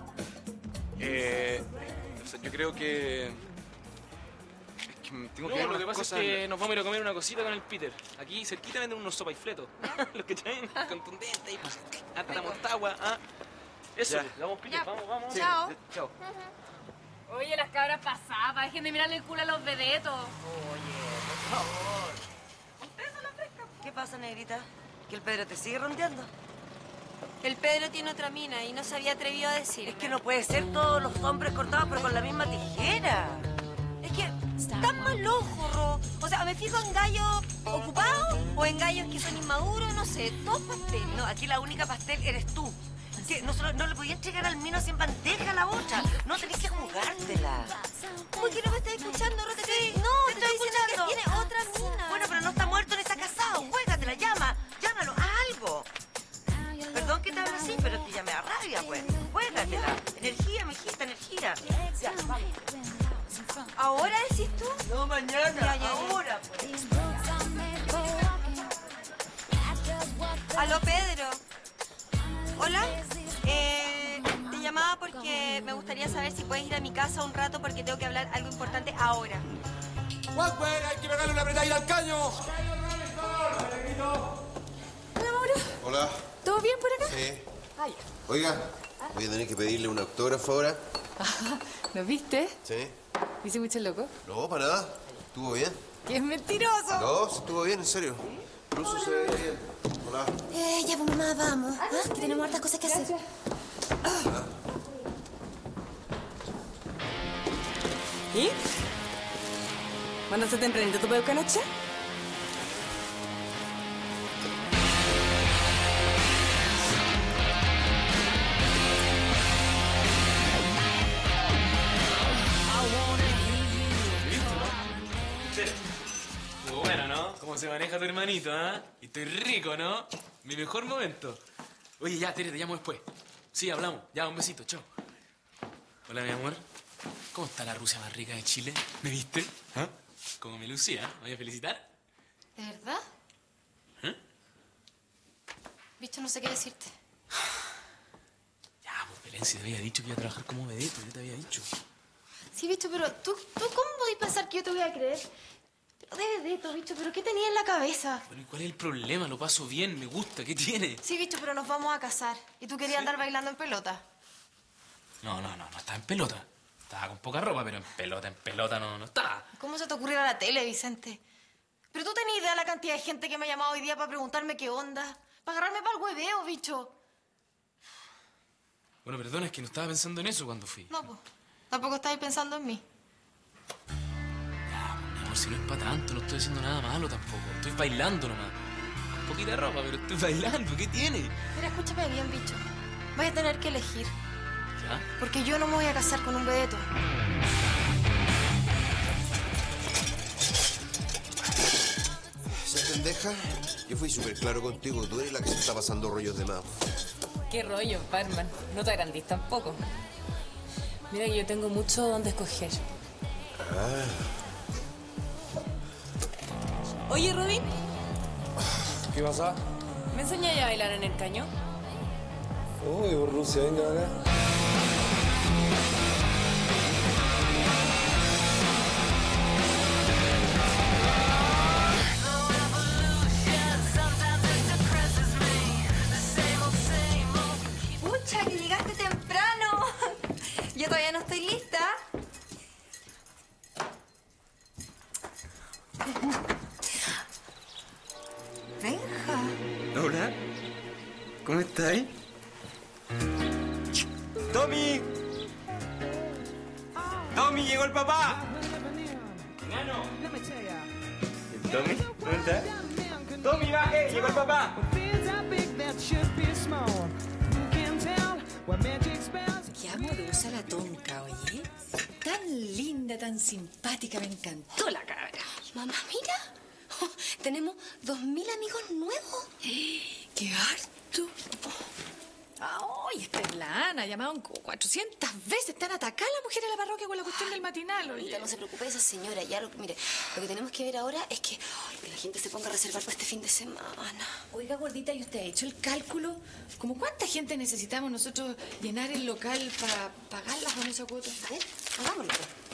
[SPEAKER 13] O sea, yo creo que... tengo que ver
[SPEAKER 20] lo que
[SPEAKER 13] unas
[SPEAKER 20] pasa
[SPEAKER 13] cosas...
[SPEAKER 20] es que nos vamos a ir a comer una cosita con el Peter. Aquí cerquita venden unos sopa y fletos. Los que traen contundentes y pues, hasta mortagua. Eso,
[SPEAKER 13] Ya.
[SPEAKER 20] vamos, Peter, vamos.
[SPEAKER 13] Sí,
[SPEAKER 3] Chao.
[SPEAKER 13] Chao.
[SPEAKER 3] Oye, las cabras pasadas, dejen de mirarle el culo a los vedetos.
[SPEAKER 1] Por favor. ¿Qué pasa, negrita? ¿Que el Pedro te sigue rondeando?
[SPEAKER 7] El Pedro tiene otra mina y no se había atrevido a decir.
[SPEAKER 1] Es que no puede ser todos los hombres cortados pero con la misma tijera.
[SPEAKER 7] Es que están mal ojo, Ro. O sea, me fijo en gallos ocupados o en gallos que son inmaduros, no sé, dos pasteles.
[SPEAKER 1] No, aquí la única pastel eres tú. Que no le podía entregar al menos en bandeja a la otra. No tenés que jugártela.
[SPEAKER 7] ¿Cómo que no me estás escuchando, Ro? No, te estoy diciendo que tiene otra mina.
[SPEAKER 1] Bueno, pero no está muerto ni está casado. Juégatela, llámalo, haz algo. Perdón que te hable así, pero es que ya me da rabia, pues. Juégatela. Energía, mijita, energía. Ya, vamos.
[SPEAKER 7] ¿Ahora decís tú?
[SPEAKER 1] No, mañana.
[SPEAKER 7] Ya.
[SPEAKER 1] Ahora, pues.
[SPEAKER 7] Aló, Pedro. Hola. Te llamaba porque me gustaría saber si puedes ir a mi casa un rato porque tengo que hablar algo importante ahora.
[SPEAKER 13] Hay que pegarle una apretadita al caño.
[SPEAKER 3] Hola, Mauro.
[SPEAKER 14] Hola.
[SPEAKER 3] ¿Todo bien por acá?
[SPEAKER 14] Sí.
[SPEAKER 3] Ay,
[SPEAKER 14] Oiga, voy a tener que pedirle un autógrafo ahora.
[SPEAKER 3] ¿lo viste?
[SPEAKER 14] Sí.
[SPEAKER 3] ¿Me hice mucho loco?
[SPEAKER 14] No, para nada. ¿Estuvo bien?
[SPEAKER 3] ¡Que es mentiroso!
[SPEAKER 14] No, sí estuvo bien, en serio. Incluso se ve bien. Hola.
[SPEAKER 2] Ya, pues, mamá, vamos. Que tenemos hartas cosas que hacer.
[SPEAKER 16] ¿Y? ¿Mandaste tempranito tu peuca anoche?
[SPEAKER 20] Estuvo bueno, ¿no? Cómo se maneja tu hermanito, ¿ah? Y estoy rico, ¿no? Mi mejor momento. Oye, ya, Tere, te llamo después. Sí, hablamos. Ya, un besito, chao. Hola, mi amor. ¿Cómo está la Rusia más rica de Chile? ¿Me viste? ¿Ah? Como me lucía. ¿Me voy a felicitar?
[SPEAKER 4] ¿De verdad?
[SPEAKER 20] ¿Eh?
[SPEAKER 4] Bicho, no sé qué decirte.
[SPEAKER 20] Ya, pues, Belén, si te había dicho que iba a trabajar como vedeto, yo te había dicho.
[SPEAKER 4] Sí, bicho, pero ¿tú cómo podés pensar que yo te voy a creer? Pero de vedeto, bicho, ¿pero qué tenías en la cabeza?
[SPEAKER 20] Bueno, ¿y cuál es el problema? Lo paso bien, me gusta. ¿Qué tiene?
[SPEAKER 4] Sí, bicho, pero nos vamos a casar. ¿Y tú querías andar bailando en pelota?
[SPEAKER 20] No estaba en pelota. Estaba con poca ropa, pero en pelota no estaba.
[SPEAKER 4] ¿Cómo se te ocurrió la tele, Vicente? Pero tú tenés idea de la cantidad de gente que me ha llamado hoy día para preguntarme qué onda. Para agarrarme para el hueveo, bicho.
[SPEAKER 20] Bueno, perdona, es que no estaba pensando en eso cuando fui.
[SPEAKER 4] No, pues. Tampoco estáis pensando en mí.
[SPEAKER 20] Mi amor, si no es para tanto, no estoy haciendo nada malo tampoco. Estoy bailando nomás. Con poquita ropa, pero estoy bailando. ¿Qué tiene?
[SPEAKER 4] Mira, escúchame bien, bicho. Vas a tener que elegir.
[SPEAKER 20] ¿Ya?
[SPEAKER 4] Porque yo no me voy a casar con un vedeto.
[SPEAKER 14] ¿Esa pendeja? Yo fui súper claro contigo. Tú eres la que se está pasando rollos de más.
[SPEAKER 9] ¿Qué rollo, barman? No te agrandís tampoco. Mira que yo tengo mucho donde escoger.
[SPEAKER 14] Ah.
[SPEAKER 9] Oye, Robin,
[SPEAKER 13] ¿Qué pasa?
[SPEAKER 9] ¿me enseñas a bailar en el caño?
[SPEAKER 13] Uy, por Rusia, venga acá.
[SPEAKER 7] Pucha, que llegaste temprano. Yo todavía no estoy lista. Benja.
[SPEAKER 10] Hola. ¿Cómo estáis? ¡Tommy! ¡Tommy, llegó el papá! ¡Nano! ¿El Tommy? ¿Dónde está? ¡Tommy, baje! ¡Llegó el papá!
[SPEAKER 3] Qué amorosa la tonca, oye. Tan linda, tan simpática, me encantó la cabra.
[SPEAKER 2] Mamá, mira. Oh, tenemos 2000 amigos nuevos.
[SPEAKER 3] ¡Qué harto! ¡Ay, esta es la Ana! Llamaron como 400 veces. Están atacadas las mujeres de la parroquia con la cuestión del matinal, oye.
[SPEAKER 2] Mamita, no se preocupe de esa señora. Ya mire, lo que tenemos que ver ahora es que la gente se ponga a reservar para este fin de semana.
[SPEAKER 3] Oiga, gordita, ¿y usted ha hecho el cálculo? ¿Cómo cuánta gente necesitamos nosotros llenar el local para pagarlas con esa cuota?
[SPEAKER 2] A ver, hagámoslo.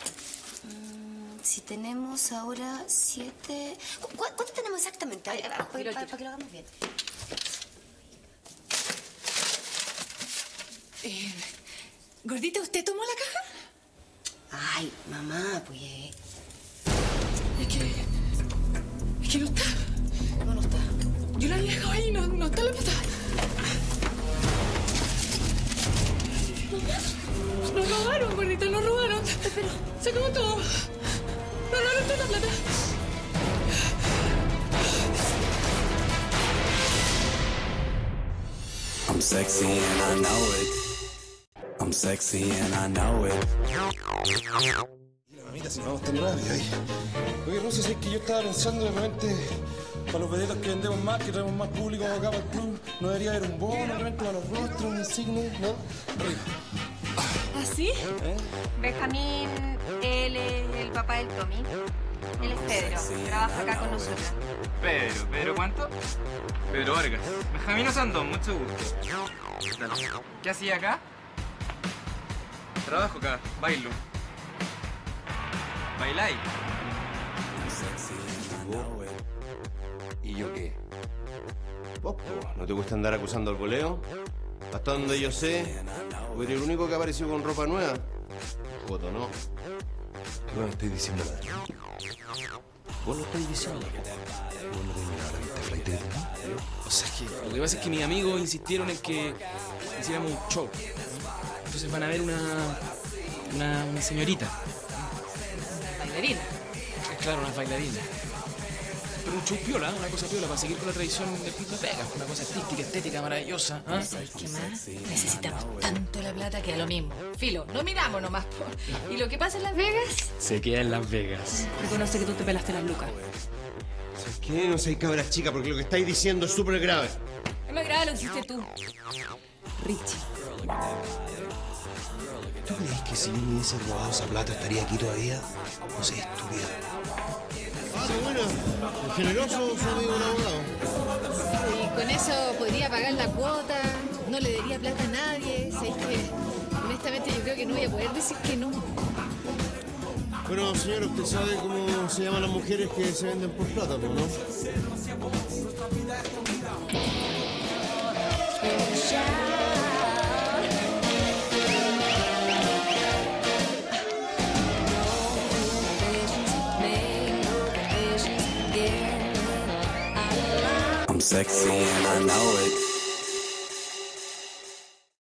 [SPEAKER 2] Si tenemos ahora 7... ¿Cuánto tenemos exactamente? A ver, para que lo hagamos bien.
[SPEAKER 3] Gordita, ¿usted tomó la caja?
[SPEAKER 2] Ay, mamá, pues...
[SPEAKER 3] Es que no está.
[SPEAKER 2] No está.
[SPEAKER 3] Yo la había dejado ahí, no está la plata. Nos robaron, gordita, nos robaron. Pero se acabó todo. No toda la plata.
[SPEAKER 12] I'm sexy and I know it. I'm sexy and I know it.
[SPEAKER 13] La mamita, si vamos tan rápido ahí. Oye, Rosa, si es que yo estaba pensando de repente para los vedetos que vendemos más, que traemos más público acá para el club, no debería haber un bono, de repente para los rostros, un insignia, ¿no?
[SPEAKER 3] ¿Así?
[SPEAKER 7] Benjamín, él es el papá del Tommy. Él es Pedro, trabaja acá con nosotros.
[SPEAKER 10] ¿Pedro cuánto? Pedro Vargas. Benjamín Osandón, mucho gusto. Dale. ¿Qué hacía acá? Trabajo acá, bailo. ¿Bailáis?
[SPEAKER 14] ¿Y yo qué? ¿Vos, po? ¿No te gusta andar acusando al goleo? Hasta donde yo sé, tú eres el único que apareció con ropa nueva. Foto, ¿no?
[SPEAKER 13] ¿Qué me estáis diciendo?
[SPEAKER 14] Vos lo estáis diciendo.
[SPEAKER 13] Vos no tenés nada, ¿viste, flaitero?
[SPEAKER 20] O sea, que lo que pasa es que mis amigos insistieron en que hiciéramos un show. Entonces van a ver una señorita.
[SPEAKER 3] Bailarina.
[SPEAKER 20] Claro, una bailarina. Pero un show piola, una cosa piola, para seguir con la tradición del Club de Pegas. Una cosa artística, estética, maravillosa. ¿Ah?
[SPEAKER 3] ¿Sabes qué más? Necesitamos tanto la plata que a lo mismo. Filo, no miramos nomás. ¿Y lo que pasa en Las Vegas?
[SPEAKER 20] Se queda en Las Vegas.
[SPEAKER 9] Reconoce que tú te pelaste las lucas.
[SPEAKER 14] ¿Sabes qué? No seáis cabras chicas, porque lo que estáis diciendo es súper grave.
[SPEAKER 9] Es más grave lo que hiciste tú. Richie.
[SPEAKER 13] ¿Tú crees que si yo me hubiese robado esa plata estaría aquí todavía? No sé, estúpida.
[SPEAKER 14] Qué buena. Generoso su amigo el abogado.
[SPEAKER 3] Y con eso podría pagar la cuota, no le daría plata a nadie. ¿Sabes qué? Honestamente yo creo que no voy a poder decir que no.
[SPEAKER 14] Bueno, señor, usted sabe cómo se llaman las mujeres que se venden por plata, ¿no?
[SPEAKER 12] I'm sexy and I know it.